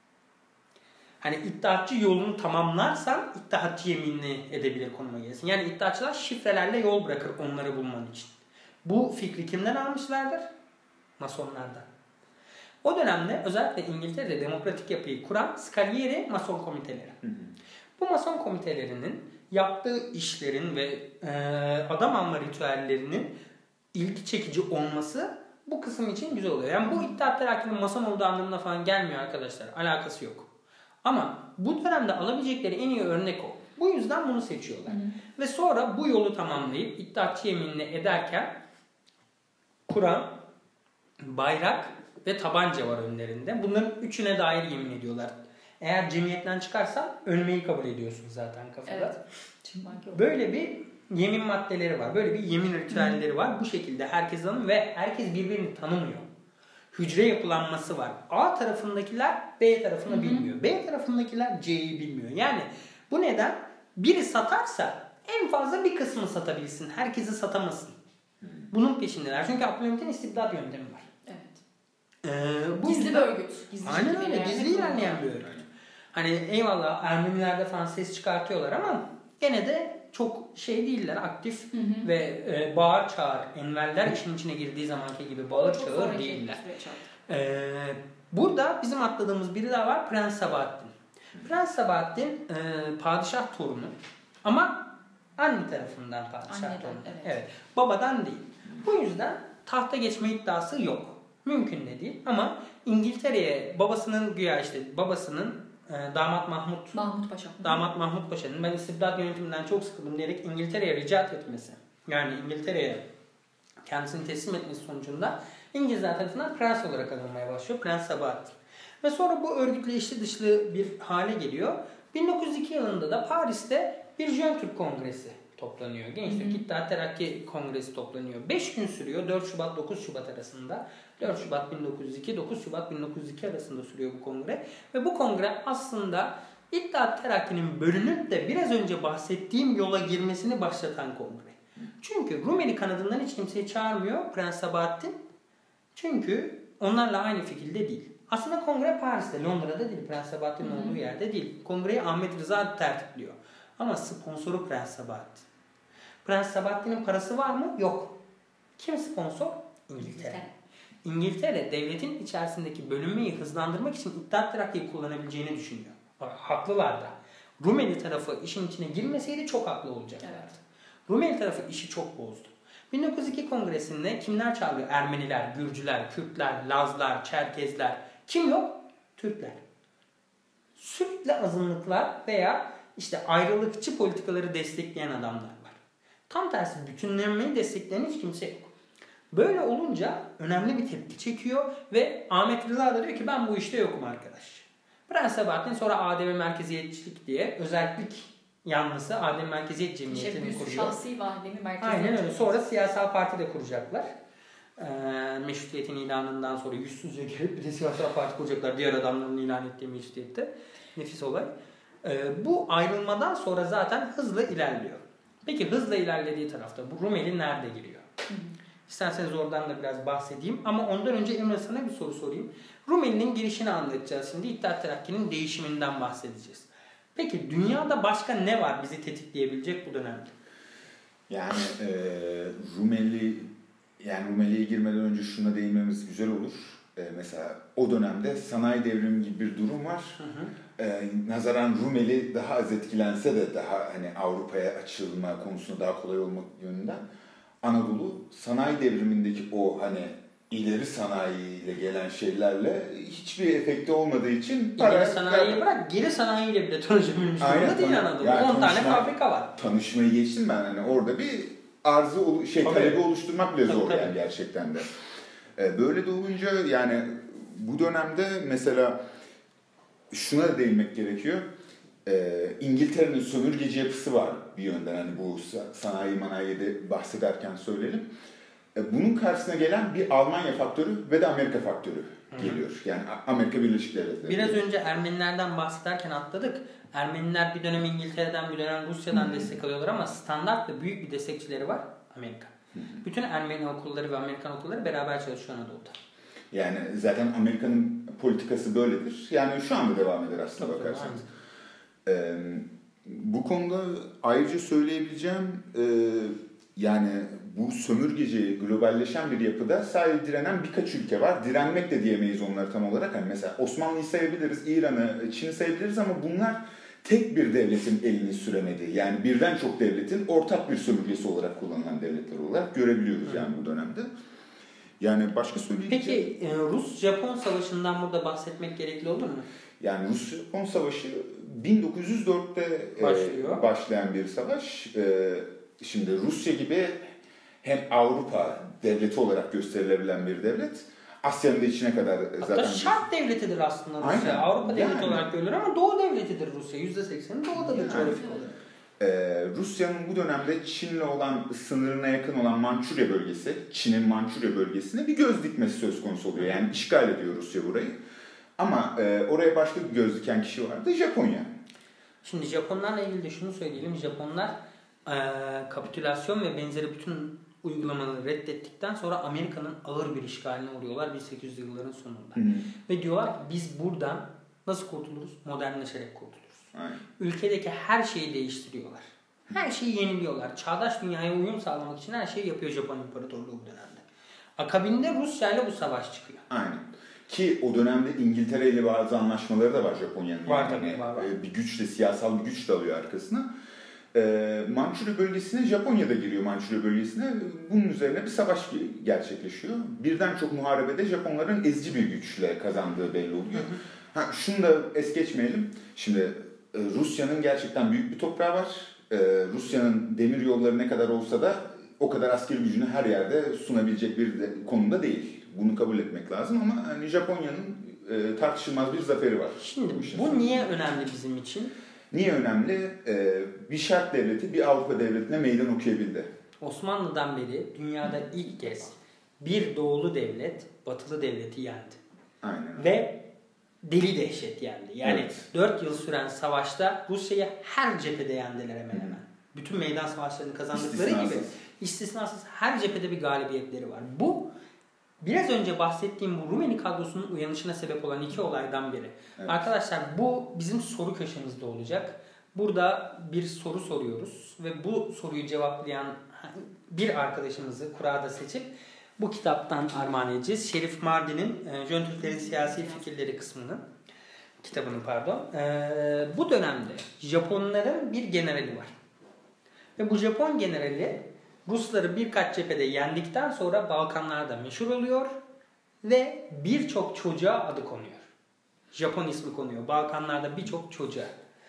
Hani İttihatçı yolunu tamamlarsan İttihatçı yeminini edebilir konuma gelsin. Yani İttihatçılar şifrelerle yol bırakır onları bulman için. Bu fikri kimden almışlardır? Masonlardan. O dönemde özellikle İngiltere'de demokratik yapıyı kuran Scalieri Mason komiteleri. Bu Mason komitelerinin yaptığı işlerin ve adam alma ritüellerinin ilgi çekici olması bu kısım için güzel oluyor. Yani bu İttihat Terakki'nin mason olduğu anlamına falan gelmiyor arkadaşlar. Alakası yok. Ama bu dönemde alabilecekleri en iyi örnek o. Bu yüzden bunu seçiyorlar. Ve sonra bu yolu tamamlayıp İttihatçı yeminini ederken Kur'an, bayrak ve tabanca var önlerinde. Bunların üçüne dair yemin ediyorlar. Eğer cemiyetten çıkarsan ölmeyi kabul ediyorsun zaten kafada. Evet. Böyle bir yemin maddeleri var. Böyle bir yemin ritüelleri var. Bu şekilde herkes tanıyor ve herkes birbirini tanımıyor. Hücre yapılanması var. A tarafındakiler B tarafını bilmiyor. B tarafındakiler C'yi bilmiyor. Yani bu neden? Biri satarsa en fazla bir kısmını satabilsin. Herkesi satamasın. Bunun peşindeler. Çünkü Abdülhamit'in istibdat yöntemi var. Evet. Gizli bir örgüt. Aynen öyle. Gizli ilerleyen bir örgüt. Hani eyvallah Ermenilerde falan ses çıkartıyorlar ama gene de çok şey değiller, aktif ve bağır çağır. Enverler işin içine girdiği zamanki gibi bağır çağır değiller. Burada bizim atladığımız biri daha var, Prens Sabahattin. Prens Sabahattin padişah torunu ama anne tarafından padişah torunu. Evet. Babadan değil. Bu yüzden tahta geçme iddiası yok. Mümkün de değil ama İngiltere'ye babasının Damat Mahmut Paşa'nın ben istibdat yönetiminden çok sıkıldım diyerek İngiltere'ye ricat etmesi. Yani İngiltere'ye kendisini teslim etmesi sonucunda İngilizler tarafından prens olarak anılmaya başlıyor. Prens Sabahattin. Ve sonra bu örgütle içli dışlı bir hale geliyor. 1902 yılında da Paris'te bir Jön Türk Kongresi toplanıyor. Genç Türk İttihat Terakki Kongresi toplanıyor. 5 gün sürüyor. 4 Şubat 9 Şubat arasında. 4 Şubat 1902, 9 Şubat 1902 arasında sürüyor bu kongre. Ve bu kongre aslında İttihat Terakki'nin bölünüp de biraz önce bahsettiğim yola girmesini başlatan kongre. Çünkü Rumeli kanadından hiç kimseyi çağırmıyor Prens Sabahattin. Çünkü onlarla aynı fikirde değil. Aslında kongre Paris'te, Londra'da değil. Prens Sabahattin'in olduğu yerde değil. Kongreyi Ahmet Rıza tertipliyor. Ama sponsoru Prens Sabahattin. Prens Sabahattin'in parası var mı? Yok. Kim sponsor? İngiltere. İngiltere devletin içerisindeki bölünmeyi hızlandırmak için İttihat Terakki'yi kullanabileceğini düşünüyor. Haklılar da. Rumeli tarafı işin içine girmeseydi çok haklı olacaklardı. Evet. Rumeli tarafı işi çok bozdu. 1902 Kongresi'nde kimler çağırıyor? Ermeniler, Gürcüler, Kürtler, Lazlar, Çerkezler. Kim yok? Türkler. Sürekli azınlıklar veya işte ayrılıkçı politikaları destekleyen adamlar var. Tam tersi bütünlenmeyi destekleyen hiç kimse yok. Böyle olunca önemli bir tepki çekiyor ve Ahmet Rıza da diyor ki ben bu işte yokum arkadaş. Prens Sabahattin sonra Adem Merkeziyetçilik diye özellik yanlısı Adem Merkeziyet Cemiyeti'ni kuruyor. Şahsi ve Adem'i Merkeziyet. Aynen öyle. Sonra siyasal parti de kuracaklar. Meşrutiyetin ilanından sonra yüzsüzce gelip bir de siyasal parti kuracaklar. Diğer adamların ilan ettiği meşrutiyette. Nefis olay. Bu ayrılmadan sonra zaten hızla ilerliyor. Peki hızla ilerlediği tarafta bu Rumeli nerede giriyor? İsterseniz oradan da biraz bahsedeyim. Ama ondan önce Emre sana bir soru sorayım. Rumeli'nin girişini anlatacağız şimdi. İttihat Terakki'nin değişiminden bahsedeceğiz. Peki dünyada başka ne var bizi tetikleyebilecek bu dönemde? Yani Rumeli'ye girmeden önce şuna değinmemiz güzel olur. Mesela o dönemde sanayi devrimi gibi bir durum var. Nazaran Rumeli daha az etkilense de daha hani Avrupa'ya açılma konusunda daha kolay olmak yönünden Anadolu sanayi devrimindeki o hani ileri sanayiyle gelen şeylerle hiçbir efekti olmadığı için ileri sanayiyi bırak geri sanayiyle bile tanışabilmiş durumda değil Anadolu. Yani 10 tane fabrika var. Tanışmayı geçtim ben hani orada bir talebi oluşturmak bile zor yani gerçekten de. Böyle de olunca yani bu dönemde mesela şuna da değinmek gerekiyor. İngiltere'nin sömürgeci yapısı var bir yönden hani bu sanayi bahsederken söyleyelim. Bunun karşısına gelen bir Almanya faktörü ve de Amerika faktörü geliyor. Yani Amerika Birleşik Devletleri. Biraz önce Ermenilerden bahsederken atladık. Ermeniler bir dönem İngiltere'den bir dönem Rusya'dan destek alıyorlar ama standart ve büyük bir destekçileri var Amerika. Bütün Ermeni okulları ve Amerikan okulları beraber çalışıyor Anadolu'da. Yani zaten Amerika'nın politikası böyledir. Yani şu anda devam eder aslında bakarsanız. Bu konuda ayrıca söyleyebileceğim yani bu sömürgeci, globalleşen bir yapıda sadece direnen birkaç ülke var. Direnmek de diyemeyiz onları tam olarak. Yani mesela Osmanlı'yı sayabiliriz, İran'ı, Çin'i sayabiliriz ama bunlar tek bir devletin elini süremediği, yani birden çok devletin ortak bir sömürgesi olarak kullanılan devletler olarak görebiliyoruz yani bu dönemde. Yani başka söyleyeceğim. Peki Rus-Japon savaşından burada bahsetmek gerekli olur mu? Yani Rus-Japon savaşı 1904'te başlayan bir savaş. Şimdi Rusya gibi hem Avrupa devleti olarak gösterilebilen bir devlet, Asya'nın da içine kadar zaten... Hatta şark devletidir aslında Rusya. Aynen. Avrupa devleti olarak görülür ama Doğu devletidir Rusya. %80'i Doğu'dadır coğrafik olarak. Rusya'nın bu dönemde Çin'le olan sınırına yakın olan Mançurya bölgesi, Çin'in Mançurya bölgesine bir göz dikmesi söz konusu oluyor. Yani işgal ediyor Rusya burayı. Ama oraya başka bir göz diken kişi vardı, Japonya. Şimdi Japonlarla ilgili de şunu söyleyelim. Japonlar kapitülasyon ve benzeri bütün uygulamaları reddettikten sonra Amerika'nın ağır bir işgaline uğruyorlar 1800'lü yılların sonunda. Ve diyorlar ki biz buradan nasıl kurtuluruz? Modernleşerek kurtuluruz. Aynen. Ülkedeki her şeyi değiştiriyorlar. Her şeyi yeniliyorlar. Çağdaş dünyaya uyum sağlamak için her şeyi yapıyor Japon İmparatorluğu bu dönemde. Akabinde Rusya ile bu savaş çıkıyor. Aynen. Ki o dönemde İngiltere ile bazı anlaşmaları da var Japonya'nın. Var tabii. Var. Bir güçle, siyasal bir güç de alıyor arkasına. Mançurya bölgesine, Japonya'da giriyor Mançurya bölgesine. Bunun üzerine bir savaş gerçekleşiyor. Birden çok muharebede Japonların ezici bir güçle kazandığı belli oluyor. Şunu da es geçmeyelim. Şimdi Rusya'nın gerçekten büyük bir toprağı var. Rusya'nın demir yolları ne kadar olsa da o kadar askeri gücünü her yerde sunabilecek bir konumda değil. Bunu kabul etmek lazım ama hani Japonya'nın tartışılmaz bir zaferi var. Şimdi bu niye önemli bizim için? Niye önemli? Bir şark devleti bir Avrupa devletine meydan okuyabildi. Osmanlı'dan beri dünyada ilk kez bir doğulu devlet batılı devleti yendi. Aynen. Ve deli dehşet yendi. Yani evet. 4 yıl süren savaşta Rusya'yı her cephede yendiler hemen hemen. Bütün meydan savaşlarını kazandıkları gibi istisnasız her cephede bir galibiyetleri var. Bu biraz önce bahsettiğim bu Rumeli kadrosunun uyanışına sebep olan iki olaydan biri. Evet. Arkadaşlar bu bizim soru köşemizde olacak. Burada bir soru soruyoruz ve bu soruyu cevaplayan bir arkadaşımızı kurada seçip bu kitaptan armağan edeceğiz. Şerif Mardin'in Jön Türklerin Siyasi Fikirleri kitabının bu dönemde Japonların bir generali var. Ve bu Japon generali Rusları birkaç cephede yendikten sonra Balkanlarda meşhur oluyor ve birçok çocuğa adı konuyor. Japon ismi konuyor. Balkanlarda birçok çocuğa.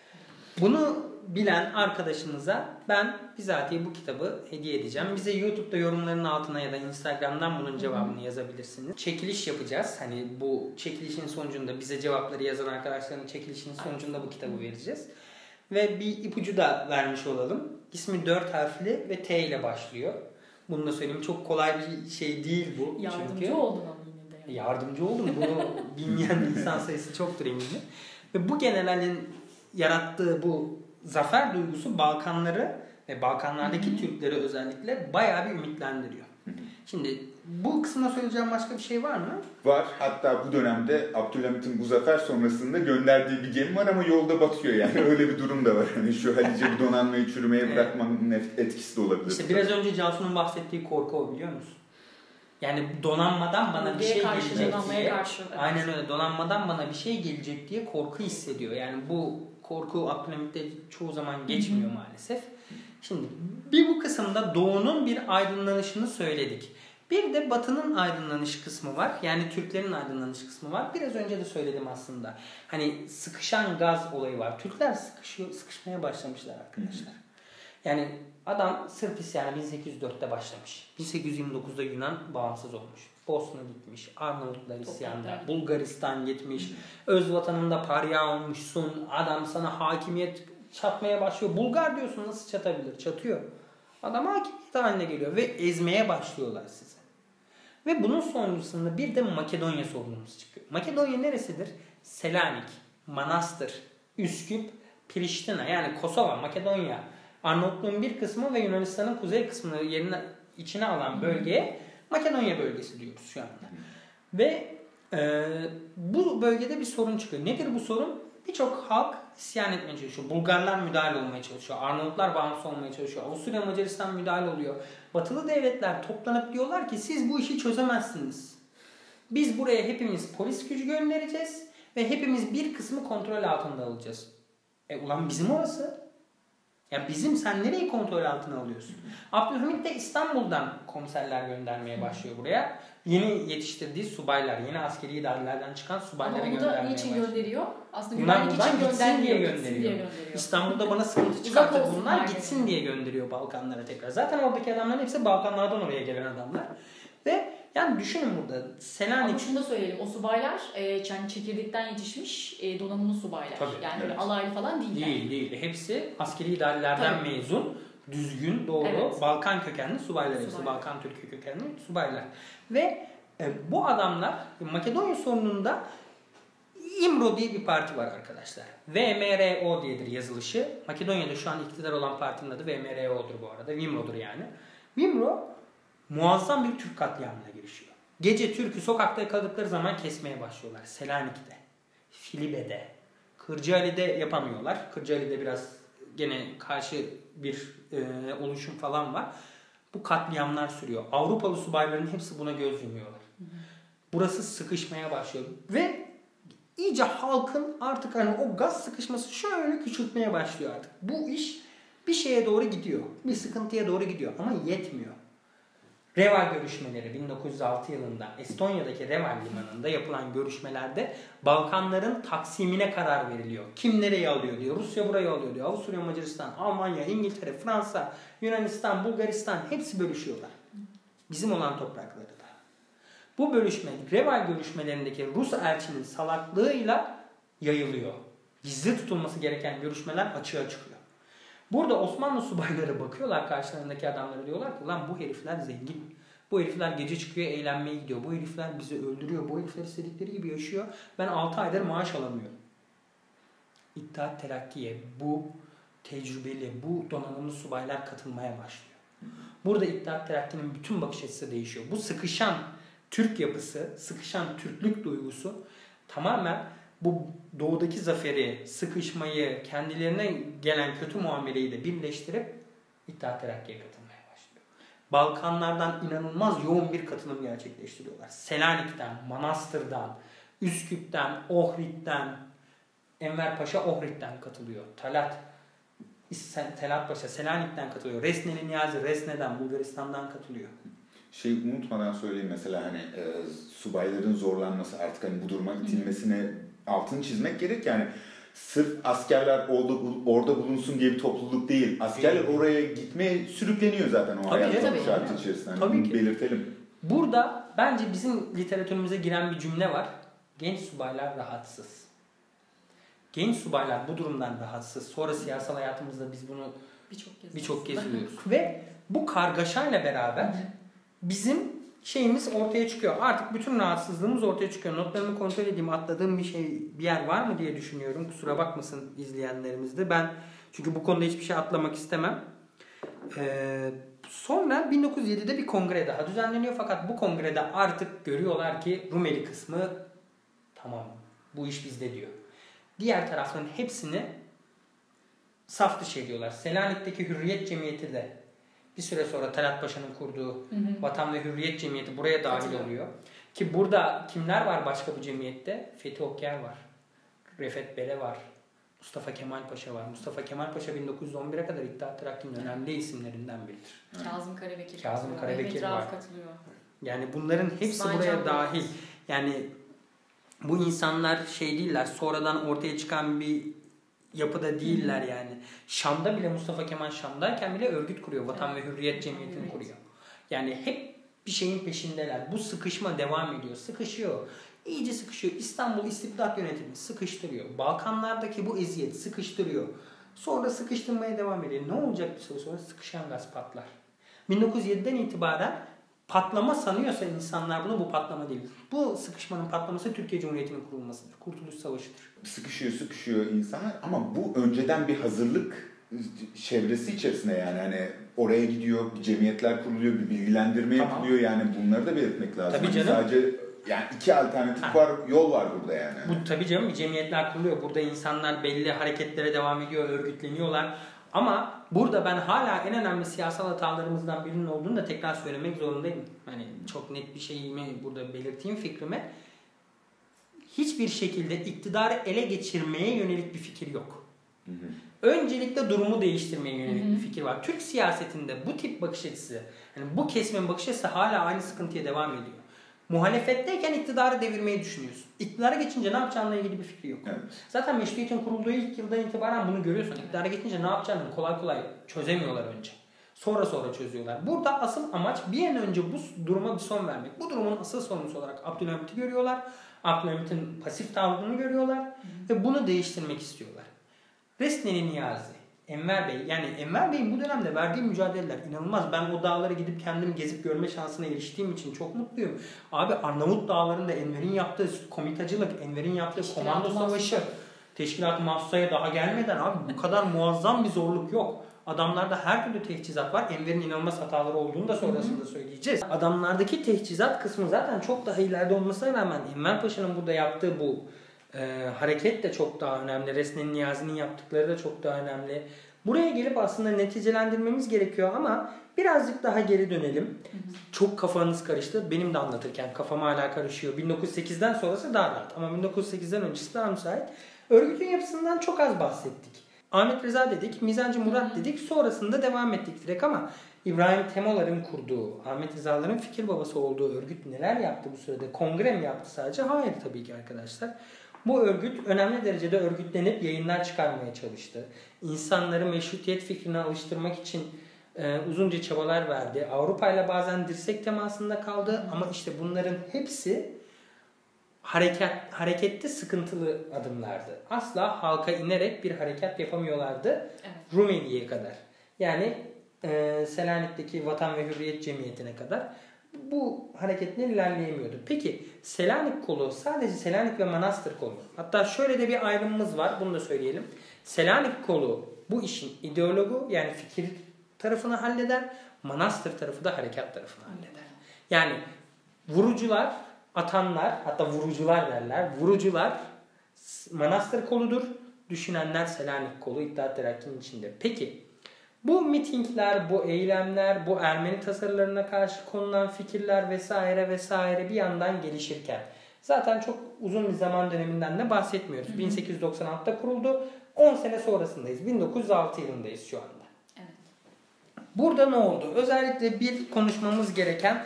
Bunu bilen arkadaşınıza ben bizatihi bu kitabı hediye edeceğim. Bize YouTube'da yorumların altına ya da Instagram'dan bunun cevabını yazabilirsiniz. Çekiliş yapacağız. Hani bu çekilişin sonucunda bize cevapları yazan arkadaşların çekilişinin sonucunda bu kitabı vereceğiz. Ve bir ipucu da vermiş olalım. İsmi 4 harfli ve T ile başlıyor. Bunu da söyleyeyim. Çok kolay bir şey değil bu. Yardımcı oldun ama yine de. Yardımcı oldum. Bunu bilmeyen insan sayısı çoktur eminim. Ve bu generalin yarattığı bu zafer duygusu Balkanları ve Balkanlardaki Türkleri özellikle bayağı bir ümitlendiriyor. Şimdi bu kısımda söyleyeceğim başka bir şey var mı? Var. Hatta bu dönemde Abdülhamit'in bu zafer sonrasında gönderdiği bir gemi var ama yolda batıyor yani. Öyle bir durum da var. Hani şu Halice bir donanmayı çürümeye bırakmanın etkisi de olabilir. İşte biraz önce Cansu'nun bahsettiği korku o, biliyor musun? Yani donanmadan bana bir şey gelecek diye. Aynen öyle. Donanmadan bana bir şey gelecek diye korku hissediyor. Yani bu korku Abdülhamit'te çoğu zaman geçmiyor maalesef. Şimdi bir bu kısımda Doğu'nun bir aydınlanışını söyledik. Bir de Batı'nın aydınlanış kısmı var. Yani Türklerin aydınlanış kısmı var. Biraz önce de söyledim aslında. Hani sıkışan gaz olayı var. Türkler sıkışmaya başlamışlar arkadaşlar. Yani adam sırf isyanı 1804'te başlamış. 1829'da Yunan bağımsız olmuş. Bosna gitmiş, Arnavutlar isyanda, Bulgaristan gitmiş, öz vatanında parya olmuşsun, adam sana hakimiyet çatmaya başlıyor. Bulgar diyorsun, nasıl çatabilir? Çatıyor. Adam hakimiyet haline geliyor ve ezmeye başlıyorlar sizi. Ve bunun sonrasında bir de Makedonya sorunumuz çıkıyor. Makedonya neresidir? Selanik, Manastır, Üsküp, Priştina yani Kosova, Makedonya, Arnavutluğun bir kısmı ve Yunanistan'ın kuzey kısmını içine alan bölgeye Makedonya bölgesi diyoruz şu anda. Ve bu bölgede bir sorun çıkıyor. Nedir bu sorun? Birçok halk isyan etmeye çalışıyor. Bulgarlar müdahale olmaya çalışıyor. Arnavutlar bağımsız olmaya çalışıyor. Avusturya Macaristan müdahale oluyor. Batılı devletler toplanıp diyorlar ki siz bu işi çözemezsiniz. Biz buraya hepimiz polis gücü göndereceğiz ve hepimiz bir kısmı kontrol altında alacağız. Ulan bizim orası. Ya bizim, sen nereyi kontrol altına alıyorsun? Abdülhamit de İstanbul'dan komiserler göndermeye başlıyor buraya. Yeni yetiştirdiği subaylar, yeni askeri idarelerden çıkan subaylara göndermeye başlıyor. Onu da niçin gönderiyor? Aslında bunlar güvenlik buradan için gitsin diye gönderiyor. İstanbul'da bana sıkıntı çıkartır bunlar, gitsin diye gönderiyor Balkanlara tekrar. Zaten oradaki adamların hepsi Balkanlardan oraya gelen adamlar. Ve yani düşünün burada Selanik... Ama şunu da söyleyelim, o subaylar yani çekirdekten yetişmiş donanımlı subaylar. Tabii, yani böyle alaylı falan değiller. Değil. Hepsi askeri idarelerden mezun, düzgün, doğru, Balkan kökenli subaylar. Hepsi Balkan Türk'ü kökenli subaylar. Ve bu adamlar Makedonya sorununda İMRO diye bir parti var arkadaşlar. VMRO diyedir yazılışı. Makedonya'da şu an iktidar olan partinin adı VMRO'dur bu arada. VMRO'dur yani. VMRO muazzam bir Türk katliamına girişiyor. Gece Türk'ü sokakta yakaladıkları zaman kesmeye başlıyorlar. Selanik'te, Filibe'de, Kırcaali'de yapamıyorlar. Kırcaali'de biraz gene karşı bir oluşum falan var. Bu katliamlar sürüyor. Avrupalı subayların hepsi buna göz yumuyorlar. Burası sıkışmaya başlıyor. Ve iyice halkın artık hani o gaz sıkışması şöyle küçültmeye başlıyor artık. Bu iş bir şeye doğru gidiyor. Bir sıkıntıya doğru gidiyor ama yetmiyor. Reval görüşmeleri 1906 yılında Estonya'daki Reval limanında yapılan görüşmelerde Balkanların taksimine karar veriliyor. Kim nereye alıyor diyor. Rusya burayı alıyor diyor. Avusturya, Macaristan, Almanya, İngiltere, Fransa, Yunanistan, Bulgaristan hepsi bölüşüyorlar. Bizim olan toprakları da. Bu bölüşme, Reval görüşmelerindeki Rus elçinin salaklığıyla yayılıyor. Gizli tutulması gereken görüşmeler açığa çıkıyor. Burada Osmanlı subayları bakıyorlar karşılarındaki adamlara, diyorlar ki lan bu herifler zengin. Bu herifler gece çıkıyor eğlenmeye gidiyor. Bu herifler bizi öldürüyor. Bu herifler istedikleri gibi yaşıyor. Ben 6 aydır maaş alamıyorum. İttihat Terakki'ye bu tecrübeli, bu donanımlı subaylar katılmaya başlıyor. Burada İttihat Terakki'nin bütün bakış açısı değişiyor. Bu sıkışan Türk yapısı, sıkışan Türklük duygusu tamamen bu doğudaki zaferi, sıkışmayı, kendilerine gelen kötü muameleyi de birleştirip İttihat Terakki'ye katılmaya başlıyor. Balkanlardan inanılmaz yoğun bir katılım gerçekleştiriyorlar. Selanik'ten, Manastır'dan, Üsküp'ten, Ohrid'den, Enver Paşa Ohrid'den katılıyor. Talat Paşa Selanik'ten katılıyor. Resneli Niyazi Resne'den, Bulgaristan'dan katılıyor. Unutmadan söyleyeyim mesela hani subayların zorlanması, artık hani bu duruma itilmesine altını çizmek gerek. Yani sırf askerler orada bulunsun diye bir topluluk değil. Askerler oraya gitmeye sürükleniyor zaten o hayatın şartı içerisinde. Tabii ki. Belirtelim. Burada bence bizim literatürümüze giren bir cümle var. Genç subaylar rahatsız. Genç subaylar bu durumdan rahatsız. Sonra siyasal hayatımızda biz bunu birçok kez duyuyoruz. Ve bu kargaşayla beraber bizim şeyimiz ortaya çıkıyor. Artık bütün rahatsızlığımız ortaya çıkıyor. Notlarımı kontrol edeyim. Atladığım bir yer var mı diye düşünüyorum. Kusura bakmasın izleyenlerimiz de. Ben çünkü bu konuda hiçbir şey atlamak istemem. Sonra 1907'de bir kongre daha düzenleniyor. Fakat bu kongrede artık görüyorlar ki Rumeli kısmı tamam, bu iş bizde diyor. Diğer tarafların hepsini saf dışı ediyorlar. Selanik'teki Hürriyet Cemiyeti de bir süre sonra Talat Paşa'nın kurduğu Vatan ve Hürriyet Cemiyeti buraya dahil oluyor. Ki burada kimler var başka bu cemiyette? Fethi Okyar var. Refet Bere var. Mustafa Kemal Paşa var. Mustafa Kemal Paşa 1911'e kadar İttihat Terakki'nin önemli isimlerinden biridir. Kazım Karabekir var. Katılıyor. Yani bunların hepsi İsmail buraya Can dahil. Yani bu insanlar şey değiller. Sonradan ortaya çıkan bir yapıda değiller yani. Şam'da bile, Mustafa Kemal Şam'dayken bile örgüt kuruyor. Vatan ve Hürriyet Cemiyeti'ni kuruyor. Yani hep bir şeyin peşindeler. Bu sıkışma devam ediyor. Sıkışıyor. İyice sıkışıyor. İstanbul İstibdat Yönetimi sıkıştırıyor. Balkanlardaki bu eziyet sıkıştırıyor. Sonra sıkıştırmaya devam ediyor. Ne olacak bir süre sonra? Sıkışan gaz patlar. 1907'den itibaren patlama sanıyorsa insanlar bunu, bu patlama değil. Bu sıkışmanın patlaması Türkiye Cumhuriyeti'nin kurulmasıdır. Kurtuluş Savaşı'dır. Sıkışıyor insanlar ama bu önceden bir hazırlık çevresi içerisinde, yani hani oraya gidiyor, bir cemiyetler kuruluyor, bir bilgilendirme yapılıyor, yani bunları da belirtmek lazım. Tabii canım. Sadece yani iki alternatif var, yol var burada yani. Bu tabii canım, bir cemiyetler kuruluyor. Burada insanlar belli hareketlere devam ediyor, örgütleniyorlar. Ama burada ben hala en önemli siyasal hatalarımızdan birinin olduğunu da tekrar söylemek zorundayım. Hani çok net bir şeyimi burada belirteyim, fikrimi. Hiçbir şekilde iktidarı ele geçirmeye yönelik bir fikir yok. Öncelikle durumu değiştirmeye yönelik bir fikir var. Türk siyasetinde bu tip bakış açısı, yani bu kesimin bakış açısı hala aynı sıkıntıya devam ediyor. Muhalefetteyken iktidarı devirmeyi düşünüyorsun. İktidara geçince ne yapacağınla ilgili bir fikri yok. Evet. Zaten meşruiyetin kurulduğu ilk yıldan itibaren bunu görüyorsun. İktidara geçince ne yapacağını kolay kolay çözemiyorlar önce. Sonra çözüyorlar. Burada asıl amaç bir an önce bu duruma bir son vermek. Bu durumun asıl sorumlusu olarak Abdülhamit'i görüyorlar. Abdülhamit'in pasif tavrını görüyorlar. Ve bunu değiştirmek istiyorlar. Resneli Niyazi, Enver Bey, yani Enver Bey'in bu dönemde verdiği mücadeleler inanılmaz. Ben o dağları gidip kendim gezip görme şansına eriştiğim için çok mutluyum. Abi Arnavut dağlarında Enver'in yaptığı komitacılık, Enver'in yaptığı komando savaşı, Teşkilat-ı Mahsusa'ya daha gelmeden abi bu kadar muazzam bir zorluk yok. Adamlarda her türlü teçhizat var. Enver'in inanılmaz hataları olduğunu da sonrasında söyleyeceğiz. Adamlardaki teçhizat kısmı zaten çok daha ileride olmasına rağmen Enver Paşa'nın burada yaptığı bu hareket de çok daha önemli. Resneli Niyazi'nin yaptıkları da çok daha önemli. Buraya gelip aslında neticelendirmemiz gerekiyor ama birazcık daha geri dönelim. Çok kafanız karıştı. Benim de anlatırken kafam hala karışıyor. 1908'den sonrası daha rahat ama 1908'den öncesi daha müsait. Örgütün yapısından çok az bahsettik. Ahmet Rıza dedik, Mizancı Murat dedik. Sonrasında devam ettik direkt ama İbrahim Temolar'ın kurduğu, Ahmet Rıza'ların fikir babası olduğu örgüt neler yaptı bu sırada? Kongre mi yaptı sadece? Hayır tabii ki arkadaşlar. Bu örgüt önemli derecede örgütlenip yayınlar çıkarmaya çalıştı. İnsanları meşrutiyet fikrine alıştırmak için uzunca çabalar verdi. Avrupa ile bazen dirsek temasında kaldı ama işte bunların hepsi harekette sıkıntılı adımlardı. Asla halka inerek bir harekat yapamıyorlardı. Evet. Rumeli'ye kadar. Yani Selanik'teki Vatan ve Hürriyet Cemiyeti'ne kadar bu hareketler ilerleyemiyordu. Peki Selanik kolu sadece Selanik ve Manastır kolu. Hatta şöyle de bir ayrımımız var. Bunu da söyleyelim. Selanik kolu bu işin ideologu yani fikir tarafını halleder. Manastır tarafı da harekat tarafını halleder. Yani vurucular, atanlar, hatta vurucular derler. Vurucular Manastır koludur. Düşünenler Selanik kolu İttihat Terakki'nin içinde. Peki bu mitingler, bu eylemler, bu Ermeni tasarılarına karşı konulan fikirler vesaire bir yandan gelişirken zaten çok uzun bir zaman döneminden de bahsetmiyoruz. 1896'da kuruldu. 10 sene sonrasındayız. 1906 yılındayız şu anda. Evet. Burada ne oldu? Özellikle bir konuşmamız gereken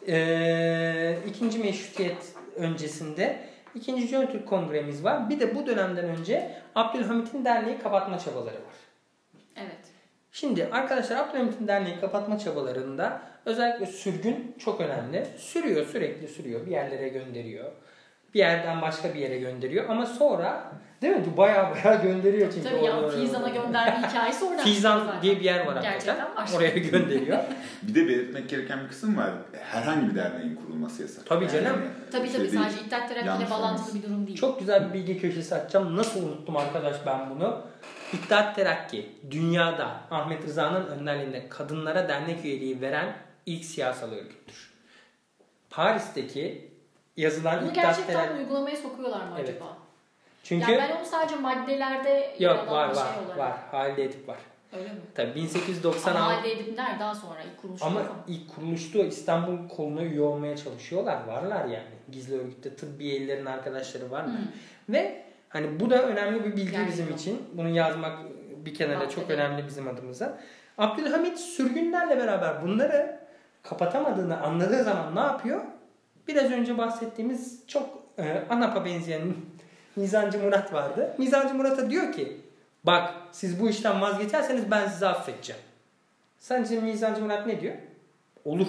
ikinci meşrutiyet öncesinde 2. Jön Türk Kongremiz var. Bir de bu dönemden önce Abdülhamit'in derneği kapatma çabaları var. Evet. Şimdi arkadaşlar Abdülhamit'in derneği kapatma çabalarında özellikle sürgün çok önemli. Sürekli sürüyor. Bir yerlere gönderiyor. Bir yerden başka bir yere gönderiyor. Ama sonra değil mi? Bayağı gönderiyor çünkü. Tabii ya Fizan'a gönderme hikayesi oradan. Fizan diye bir yer var hakikaten. Oraya gönderiyor. Bir de belirtmek gereken bir kısım var. Herhangi bir derneğin kurulması yasak. Tabii canım. Yani, tabii sadece İttihat Terakki'yle bağlantılı bir durum değil. Çok güzel bir bilgi köşesi açacağım. Nasıl unuttum arkadaş ben bunu? İttihat Terakki dünyada Ahmet Rıza'nın önderliğinde kadınlara dernek üyeliği veren ilk siyasal örgüttür. Paris'teki yazılan bunu İttihat gerçekten Terakki... uygulamaya sokuyorlar mı Evet. acaba? Çünkü... Yani ben onu sadece maddelerde yok var. Halide Edip var. Öyle mi? Tabii 1896... Ama Halide Edip nerede daha sonra ilk kuruluşta? Ama ilk kuruluşta İstanbul koluna üye olmaya çalışıyorlar. Varlar yani. Gizli örgütte tıbbiyelilerin arkadaşları var mı? Ve hani bu da önemli bir bilgi bizim için. Bunu yazmak bir kenara çok önemli bizim adımıza. Abdülhamit sürgünlerle beraber bunları kapatamadığını anladığı zaman ne yapıyor? Biraz önce bahsettiğimiz çok ANAP'a benzeyen Mizancı Murat vardı. Mizancı Murat'a diyor ki bak siz bu işten vazgeçerseniz ben sizi affedeceğim. Sence Mizancı Murat ne diyor? Olur.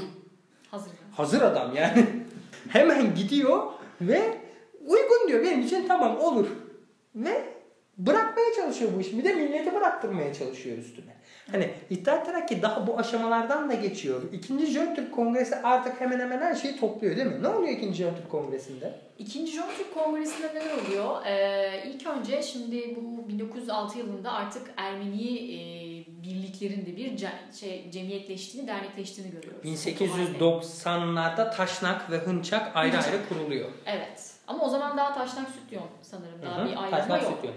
Hazır adam yani. Hemen gidiyor ve uygun diyor. Benim için tamam olur. Ve bırakmaya çalışıyor bu işi. Bir de milleti bıraktırmaya çalışıyor üstüne. Hani İttihat Terakki daha bu aşamalardan da geçiyor. 2. Jön Türk Kongresi artık hemen hemen her şeyi topluyor değil mi? Ne oluyor 2. Jön Türk Kongresi'nde? 2. Jön Türk Kongresi'nde neler oluyor? İlk önce şimdi bu 1906 yılında artık Ermeni birliklerin de bir cemiyetleştiğini, dernekleştiğini görüyoruz. 1890'larda Taşnak ve Hınçak ayrı kuruluyor. Evet. Ama o zaman daha Taşnak Sütyon sanırım. Daha bir ayrılma yok. Sütyon.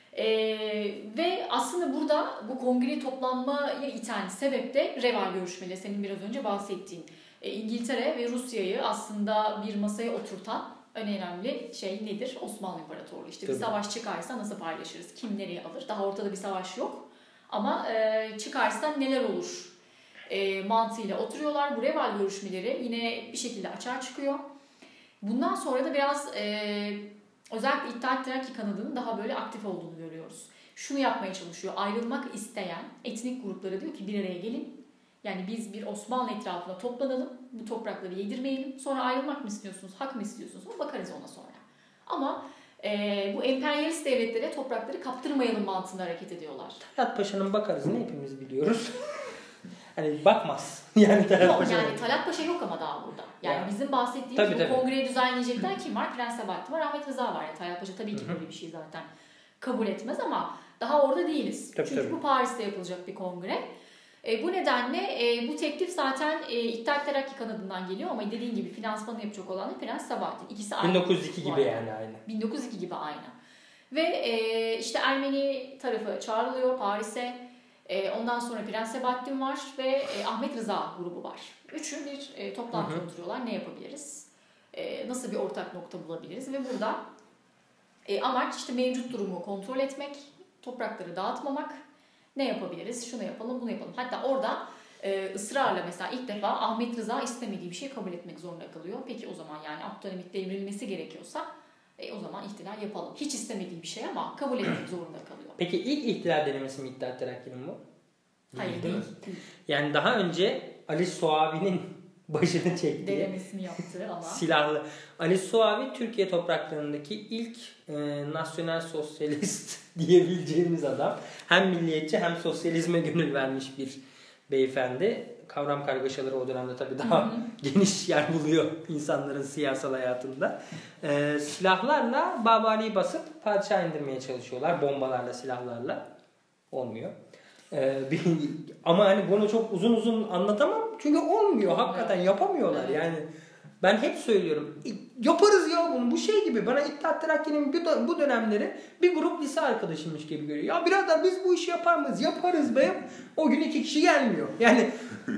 Ve aslında burada bu kongreyi toplanmaya iten sebep de Reval görüşmeleri. Senin biraz önce bahsettiğin. İngiltere ve Rusya'yı aslında bir masaya oturtan en önemli şey nedir? Osmanlı İmparatorluğu. İşte Tabii. bir savaş çıkarsa nasıl paylaşırız? Kim nereye alır? Daha ortada bir savaş yok. Ama çıkarsa neler olur? Mantığıyla oturuyorlar. Bu Reval görüşmeleri yine bir şekilde açığa çıkıyor. Bundan sonra da biraz özellikle İttihat Terakki kanadının daha böyle aktif olduğunu görüyoruz. Şunu yapmaya çalışıyor. Ayrılmak isteyen etnik gruplara diyor ki bir araya gelin. Yani biz bir Osmanlı etrafına toplanalım. Bu toprakları yedirmeyelim. Sonra ayrılmak mı istiyorsunuz? Hak mı istiyorsunuz? Bakarız ona sonra. Ama bu emperyalist devletlere toprakları kaptırmayalım mantığında hareket ediyorlar. Talat Paşa'nın bakarızını hepimiz biliyoruz. Hani bakmaz. Yani Talat Paşa. Yani Talat Paşa yok ama daha burada. Yani Ya. bizim bahsettiğimiz Tabii. kongreyi düzenleyecekler kim var? Prens Sabahattin var, Ahmet Rıza var. Yani Talat Paşa tabii ki böyle bir şey zaten kabul etmez ama daha orada değiliz. Çünkü bu Paris'te yapılacak bir kongre. Bu nedenle bu teklif zaten İttihat Terakki kanadından geliyor ama dediğin gibi finansmanı yapacak olan da Prens Sabahattin. İkisi aynı. 1902 gibi yani aynı. 1902 gibi aynı. Ve işte Ermeni tarafı çağrılıyor Paris'e. Ondan sonra Prens Sabahattin var ve Ahmet Rıza grubu var. Üçü bir toplantıya oturuyorlar. Ne yapabiliriz? Nasıl bir ortak nokta bulabiliriz? Ve burada amaç işte mevcut durumu kontrol etmek, toprakları dağıtmamak. Ne yapabiliriz? Şunu yapalım, bunu yapalım. Hatta orada ısrarla mesela ilk defa Ahmet Rıza istemediği bir şey kabul etmek zorunda kalıyor. Peki o zaman yani Abdülhamit devrilmesi gerekiyorsa o zaman ihtilal yapalım. Hiç istemediği bir şey ama kabul etmek zorunda kalıyor. Peki ilk ihtilal denemesi mi İttihat Terakki'nin bu? Hayır değil. Yani daha önce Ali Suavi'nin başını çektiği Denemesini yaptı ama. silahlı. Ali Suavi Türkiye topraklarındaki ilk nasyonel sosyalist diyebileceğimiz adam. Hem milliyetçi hem sosyalizme gönül vermiş bir beyefendi. Kavram kargaşaları o dönemde tabii daha geniş yer buluyor insanların siyasal hayatında. Silahlarla Babali'yi basıp padişah indirmeye çalışıyorlar. Bombalarla, silahlarla. Olmuyor. Ama hani bunu çok uzun uzun anlatamam. Çünkü olmuyor. Hakikaten yapamıyorlar. Yani ben hep söylüyorum. Yaparız ya bunu. Bu şey gibi. Bana İttihat Terakki'nin bu dönemleri bir grup lise arkadaşıymış gibi görüyor. Ya birader biz bu işi yapar mıyız? Yaparız be. O gün 2 kişi gelmiyor. Yani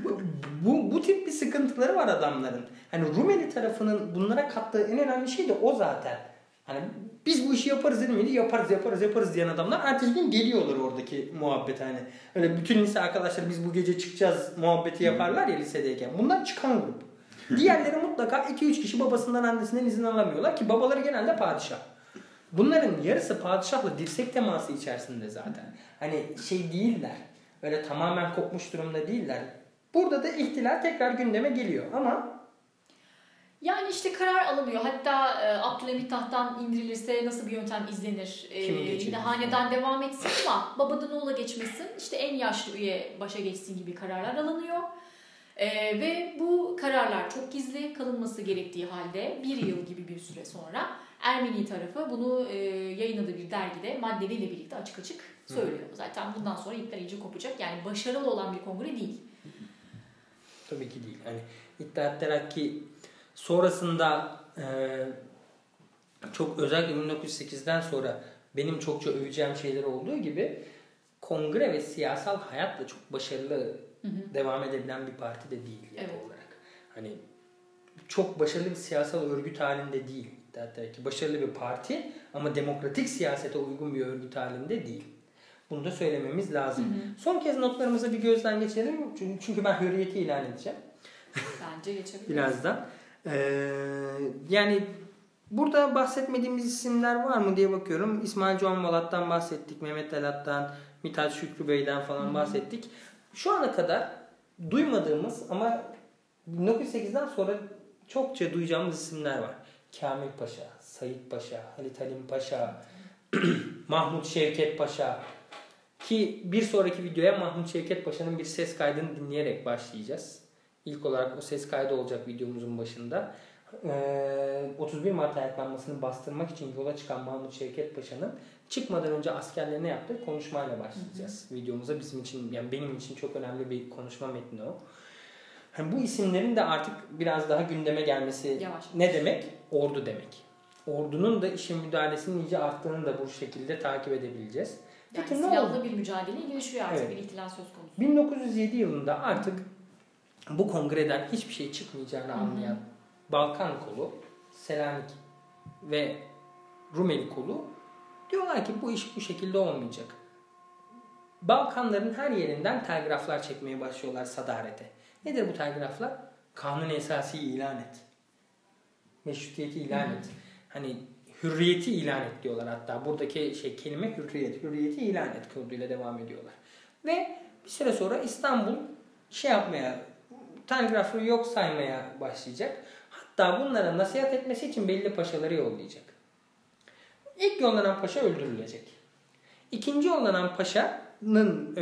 bu tip bir sıkıntıları var adamların. Hani Rumeli tarafının bunlara kattığı en önemli şey de o zaten. Hani biz bu işi yaparız dedim miydi? Yaparız diyen adamlar ertesi gün geliyorlar oradaki muhabbet hani. Öyle bütün lise arkadaşlar biz bu gece çıkacağız muhabbeti yaparlar ya lisedeyken. Bunlar çıkan grup. Diğerleri mutlaka 2-3 kişi babasından annesinden izin alamıyorlar ki babaları genelde padişah. Bunların yarısı padişahla dirsek teması içerisinde zaten. Hani şey değiller. Öyle tamamen kopmuş durumda değiller. Burada da ihtilal tekrar gündeme geliyor ama yani işte karar alınıyor. Hatta Abdülhamit tahttan indirilirse nasıl bir yöntem izlenir? Yine hanedan devam etsin ama babadan oğula geçmesin. İşte en yaşlı üye başa geçsin gibi kararlar alınıyor. Ve bu kararlar çok gizli kalınması gerektiği halde 1 yıl gibi bir süre sonra Ermeni tarafı bunu yayınladığı bir dergide maddeleriyle birlikte açık açık söylüyor. Zaten bundan sonra ipler iyice kopacak. Yani başarılı olan bir kongre değil. Tabii ki değil. Hani İttihat Terakki sonrasında çok özellikle 1908'den sonra benim çokça öveceğim şeyler olduğu gibi kongre ve siyasal hayatla çok başarılı devam edebilen bir parti de değil olarak. Hani çok başarılı bir siyasal örgüt halinde değil. İttihat başarılı bir parti ama demokratik siyasete uygun bir örgüt halinde değil. Bunu da söylememiz lazım. Son kez notlarımıza bir gözden geçelim. Çünkü ben hürriyeti ilan edeceğim. Bence geçebiliriz. Birazdan. Yani burada bahsetmediğimiz isimler var mı diye bakıyorum. İsmail Can Valat'tan bahsettik. Mehmet Alat'tan, Mithat Şükrü Bey'den falan bahsettik. Şu ana kadar duymadığımız ama 1908'den sonra çokça duyacağımız isimler var. Kamil Paşa, Said Paşa, Halit Halim Paşa, Mahmut Şevket Paşa. Ki bir sonraki videoya Mahmut Şevket Paşa'nın bir ses kaydını dinleyerek başlayacağız. İlk olarak o ses kaydı olacak videomuzun başında. 31 Mart ayaklanmasını bastırmak için yola çıkan Mahmut Şevket Paşa'nın çıkmadan önce askerlerine yaptığı konuşmayla başlayacağız. Videomuza bizim için, yani benim için çok önemli bir konuşma metni o. Yani bu isimlerin de artık biraz daha gündeme gelmesi yavaş. Ne demek? Ordu demek. Ordunun da işin müdahalesinin iyice arttığını da bu şekilde takip edebileceğiz. Yani peki silahlı bir mücadele gelişiyor artık, bir ihtilal söz konusu. 1907 yılında artık bu kongreden hiçbir şey çıkmayacağını anlayan Balkan kolu Selanik ve Rumeli kolu diyorlar ki bu iş bu şekilde olmayacak. Balkanların her yerinden telgraflar çekmeye başlıyorlar sadarete. Nedir bu telgraflar? Kanun-i esası ilan et. Meşrutiyeti ilan et. Hani hürriyeti ilan et diyorlar hatta. Buradaki kelime hürriyet. Hürriyeti ilan et koduyla devam ediyorlar. Ve bir süre sonra İstanbul telgrafı yok saymaya başlayacak. Hatta bunlara nasihat etmesi için belli paşaları yollayacak. İlk yollanan paşa öldürülecek. İkinci yollanan paşanın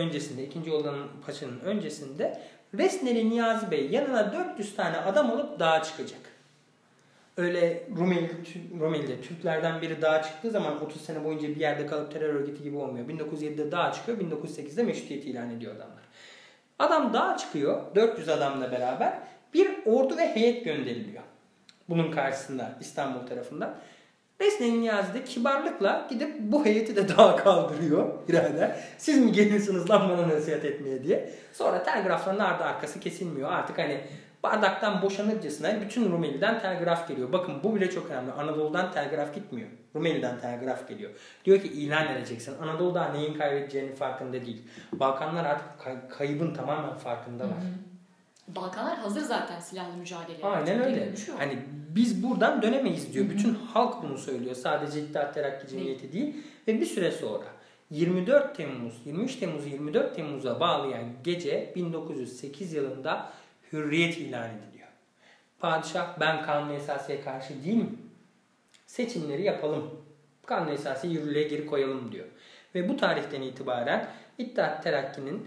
öncesinde Resneli Niyazi Bey yanına 400 tane adam alıp dağa çıkacak. Öyle Rumeli'de Türklerden biri dağa çıktığı zaman 30 sene boyunca bir yerde kalıp terör örgütü gibi olmuyor. 1907'de dağa çıkıyor, 1908'de meşrutiyeti ilan ediyor adamlar. Adam dağa çıkıyor 400 adamla beraber, bir ordu ve heyet gönderiliyor. Bunun karşısında İstanbul tarafından. Resneli Niyazi de kibarlıkla gidip bu heyeti de dağa kaldırıyor birader. Siz mi geliyorsunuz lan bana nasihat etmeye diye. Sonra telgrafların ardı arkası kesilmiyor. Artık hani bardaktan boşanırcasına bütün Rumeli'den telgraf geliyor. Bakın bu bile çok önemli. Anadolu'dan telgraf gitmiyor. Rumeli'den telgraf geliyor. Diyor ki ilan edeceksin. Anadolu daha neyin kaybedeceğinin farkında değil. Balkanlar artık kaybın tamamen farkındalar. Balkanlar hazır zaten silahlı mücadeleye. Aynen öyle. Hani biz buradan dönemeyiz diyor. Bütün halk bunu söylüyor. Sadece İttihat Terakki Cemiyeti değil. Ve bir süre sonra 23 Temmuz 24 Temmuz'a bağlayan gece 1908 yılında hürriyet ilan ediliyor. Padişah ben kanun esasıya karşı değilim. Seçimleri yapalım. Kanun esasıyı yürürlüğe geri koyalım diyor. Ve bu tarihten itibaren İttihat Terakki'nin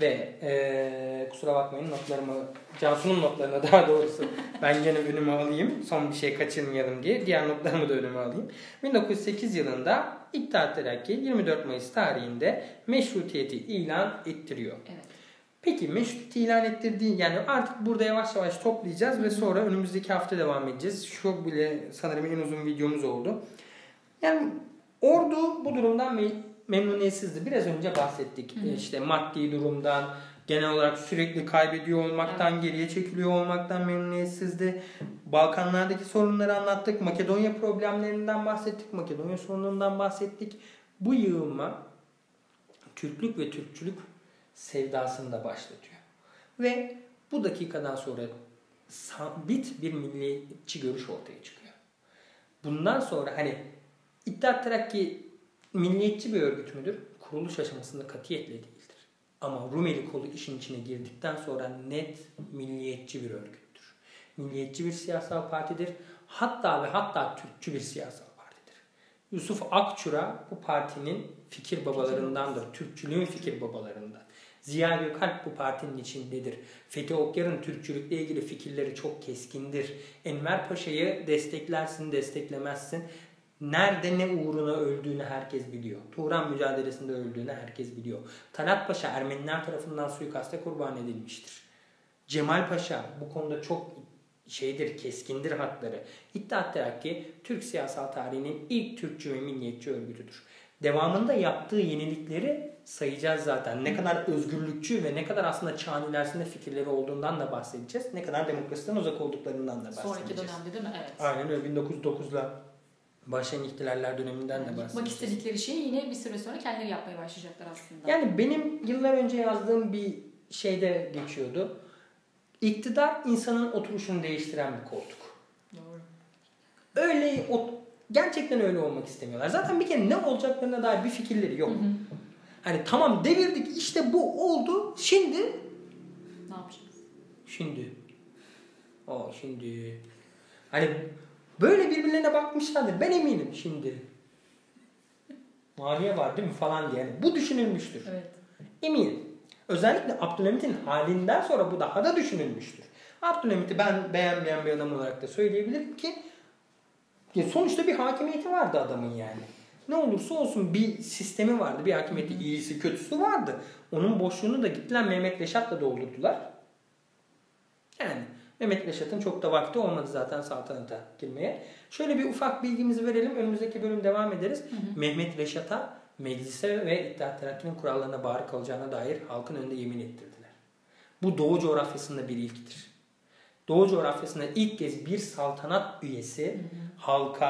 ve kusura bakmayın Cansu'nun notlarına daha doğrusu ben gene önüme alayım. Son bir şey kaçırmayalım diye diğer notlarımı da önüme alayım. 1908 yılında İttihat Terakki 24 Mayıs tarihinde meşrutiyeti ilan ettiriyor. Evet. Peki meşrutiyeti ilan ettirdiği yani artık burada yavaş yavaş toplayacağız ve sonra önümüzdeki hafta devam edeceğiz. Şu bile sanırım en uzun videomuz oldu. Yani ordu bu durumdan memnuniyetsizdi. Biraz önce bahsettik. İşte maddi durumdan, genel olarak sürekli kaybediyor olmaktan, geriye çekiliyor olmaktan memnuniyetsizdi. Balkanlardaki sorunları anlattık. Makedonya problemlerinden bahsettik. Makedonya sorunundan bahsettik. Bu yığılma Türklük ve Türkçülük sevdasını da başlatıyor. Ve bu dakikadan sonra sabit bir milliyetçi görüş ortaya çıkıyor. Bundan sonra hani İttihat Terakki milliyetçi bir örgüt müdür? Kuruluş aşamasında katiyetle değildir. Ama Rumeli kolu işin içine girdikten sonra net milliyetçi bir örgüttür. Milliyetçi bir siyasal partidir. Hatta ve hatta Türkçü bir siyasal partidir. Yusuf Akçura bu partinin fikir babalarındandır. Türkçülüğün fikir babalarından. Ziya Gökalp bu partinin içindedir. Fethi Okyar'ın Türkçülükle ilgili fikirleri çok keskindir. Enver Paşa'yı desteklersin, desteklemezsin. Nerede ne uğruna öldüğünü herkes biliyor. Turan mücadelesinde öldüğünü herkes biliyor. Talat Paşa Ermeniler tarafından suikaste kurban edilmiştir. Cemal Paşa bu konuda çok keskindir hatları. İttihat Terakki Türk siyasal tarihinin ilk Türkçü ve milliyetçi örgütüdür. Devamında yaptığı yenilikleri sayacağız zaten. Ne kadar özgürlükçü ve ne kadar aslında çağın ilerisinde fikirleri olduğundan da bahsedeceğiz. Ne kadar demokrasiden uzak olduklarından da bahsedeceğiz. Sonraki dönemde değil mi? Evet. Aynen öyle. 1909'la başlayan ihtilaller döneminden de bahsedeceğiz. Yapmak istedikleri şeyi yine bir süre sonra kendileri yapmaya başlayacaklar aslında. Yani benim yıllar önce yazdığım bir şeyde geçiyordu. İktidar insanın oturuşunu değiştiren bir koltuk. Doğru. Gerçekten öyle olmak istemiyorlar. Zaten bir kere ne olacaklarına dair bir fikirleri yok. Hani tamam devirdik işte bu oldu. Şimdi ne yapacağız? Şimdi hani böyle birbirlerine bakmışlardır. Ben eminim şimdi. Maliye var değil mi falan diye. Yani bu düşünülmüştür. Evet. Eminim. Özellikle Abdülhamit'in halinden sonra bu daha da düşünülmüştür. Abdülhamit'i ben beğenmeyen bir adam olarak da söyleyebilirim ki sonuçta bir hakimiyeti vardı adamın yani. Ne olursa olsun bir sistemi vardı. Bir hakimiyeti iyisi kötüsü vardı. Onun boşluğunu da gittiler Mehmet Reşat'la doldurdular. Yani Mehmet Reşat'ın çok da vakti olmadı zaten saltanata girmeye. Şöyle bir ufak bilgimizi verelim. Önümüzdeki bölüm devam ederiz. Mehmet Reşat'a meclise ve İttihat Terakki'nin kurallarına bağlı kalacağına dair halkın önünde yemin ettirdiler. Bu Doğu coğrafyasında bir ilktir. Doğu coğrafyasında ilk kez bir saltanat üyesi halka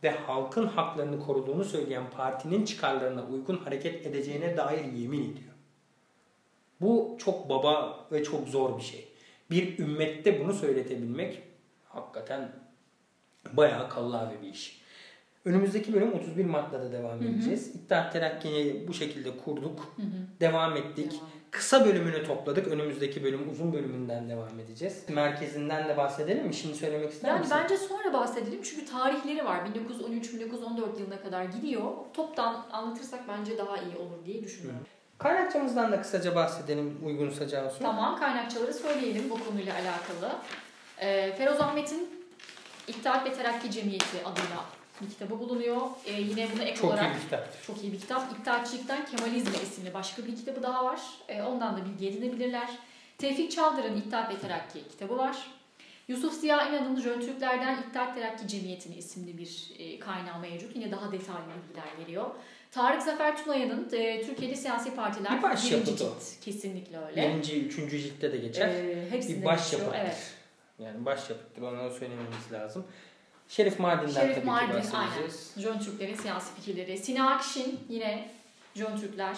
ve halkın haklarını koruduğunu söyleyen partinin çıkarlarına uygun hareket edeceğine dair yemin ediyor. Bu çok baba ve çok zor bir şey. Bir ümmette bunu söyletebilmek hakikaten bayağı kallavi bir iş. Önümüzdeki bölüm 31 Mart'ta da devam edeceğiz. İttihat Terakki'yi bu şekilde kurduk. Devam ettik. Kısa bölümünü topladık. Önümüzdeki bölüm uzun bölümünden devam edeceğiz. Merkezinden de bahsedelim mi? Şimdi söylemek ister misin? Bence sonra bahsedelim çünkü tarihleri var. 1913-1914 yılına kadar gidiyor. Toptan anlatırsak bence daha iyi olur diye düşünüyorum. Kaynakçamızdan da kısaca bahsedelim uygunsa Cansu. Tamam, kaynakçaları söyleyelim bu konuyla alakalı. Feroz Ahmet'in İttihat ve Terakki Cemiyeti adıyla bir kitabı bulunuyor. Yine buna ek olarak çok iyi bir kitap. İttihatçılıktan Kemalizme isimli başka bir kitabı daha var. Ondan da bilgi edinebilirler. Tevfik Çavdar'ın İttihat ve Terakki kitabı var. Yusuf Ziya İnan'ın Jön Türklerden İttihat Terakki Cemiyeti'ni isimli bir kaynağı mevcut. Yine daha detaylı bilgiler veriyor. Tarık Zafer Tunay'ın Türkiye'de Siyasi Partiler birinci cilt. Kesinlikle öyle. Birinci, üçüncü ciltte de geçer. Bir başyapıttır. Evet. Yani başyapıttır. Onu söylememiz lazım. Şerif Mardin'den tabii ki bahsedeceğiz. Aynen. Jön Türklerin siyasi fikirleri. Sina Akşin yine Jön Türkler.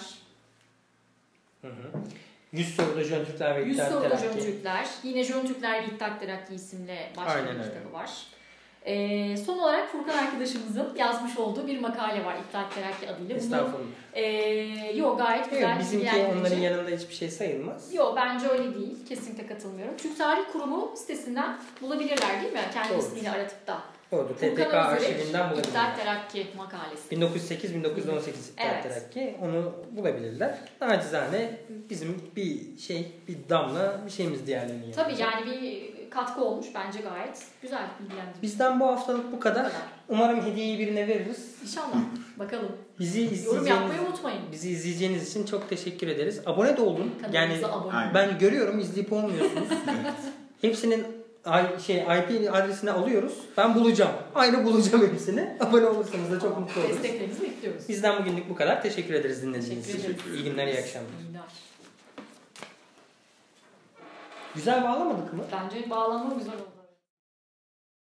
100 soruda Jön Türkler ve İttihat Terakki. 100 soruda Jön Türkler. Yine Jön Türkler ve İttihat Terakki isimli başka bir kitabı var. Son olarak Furkan arkadaşımızın yazmış olduğu bir makale var İttihat Terakki adıyla. Estağfurullah. Yok gayet güzel. Bizimki onların yanında hiçbir şey sayılmaz. Yok bence öyle değil. Kesinlikle katılmıyorum. Türk Tarih Kurumu sitesinden bulabilirler değil mi? Kendi ismiyle aratıp da. Doğru. TTK arşivinden bulabilirler. İttihat Terakki makalesi. 1908-1918 İttihat Terakki. Onu bulabilirler. Nacizane bizim bir damla bir şeyimiz diğerlerinin yanında. Tabii yani bir katkı olmuş. Bence gayet güzel bilgilendirici. Bizden bu haftalık bu kadar. Umarım hediyeyi birine veririz. İnşallah. Bakalım. Yorum yapmayı unutmayın. Bizi izleyeceğiniz için çok teşekkür ederiz. Abone de olun. Kanalımıza abone. Ben görüyorum izleyip olmuyorsunuz. Hepsinin IP adresini alıyoruz. Ben bulacağım. Aynı bulacağım hepsini. Abone olursanız da çok mutlu oluruz. Desteklerinizi bekliyoruz. Bizden bugünlük bu kadar. Teşekkür ederiz dinlediğiniz için. İyi günler, iyi akşamlar. Güzel bağlamadık mı? Bence bağlanma güzel oldu.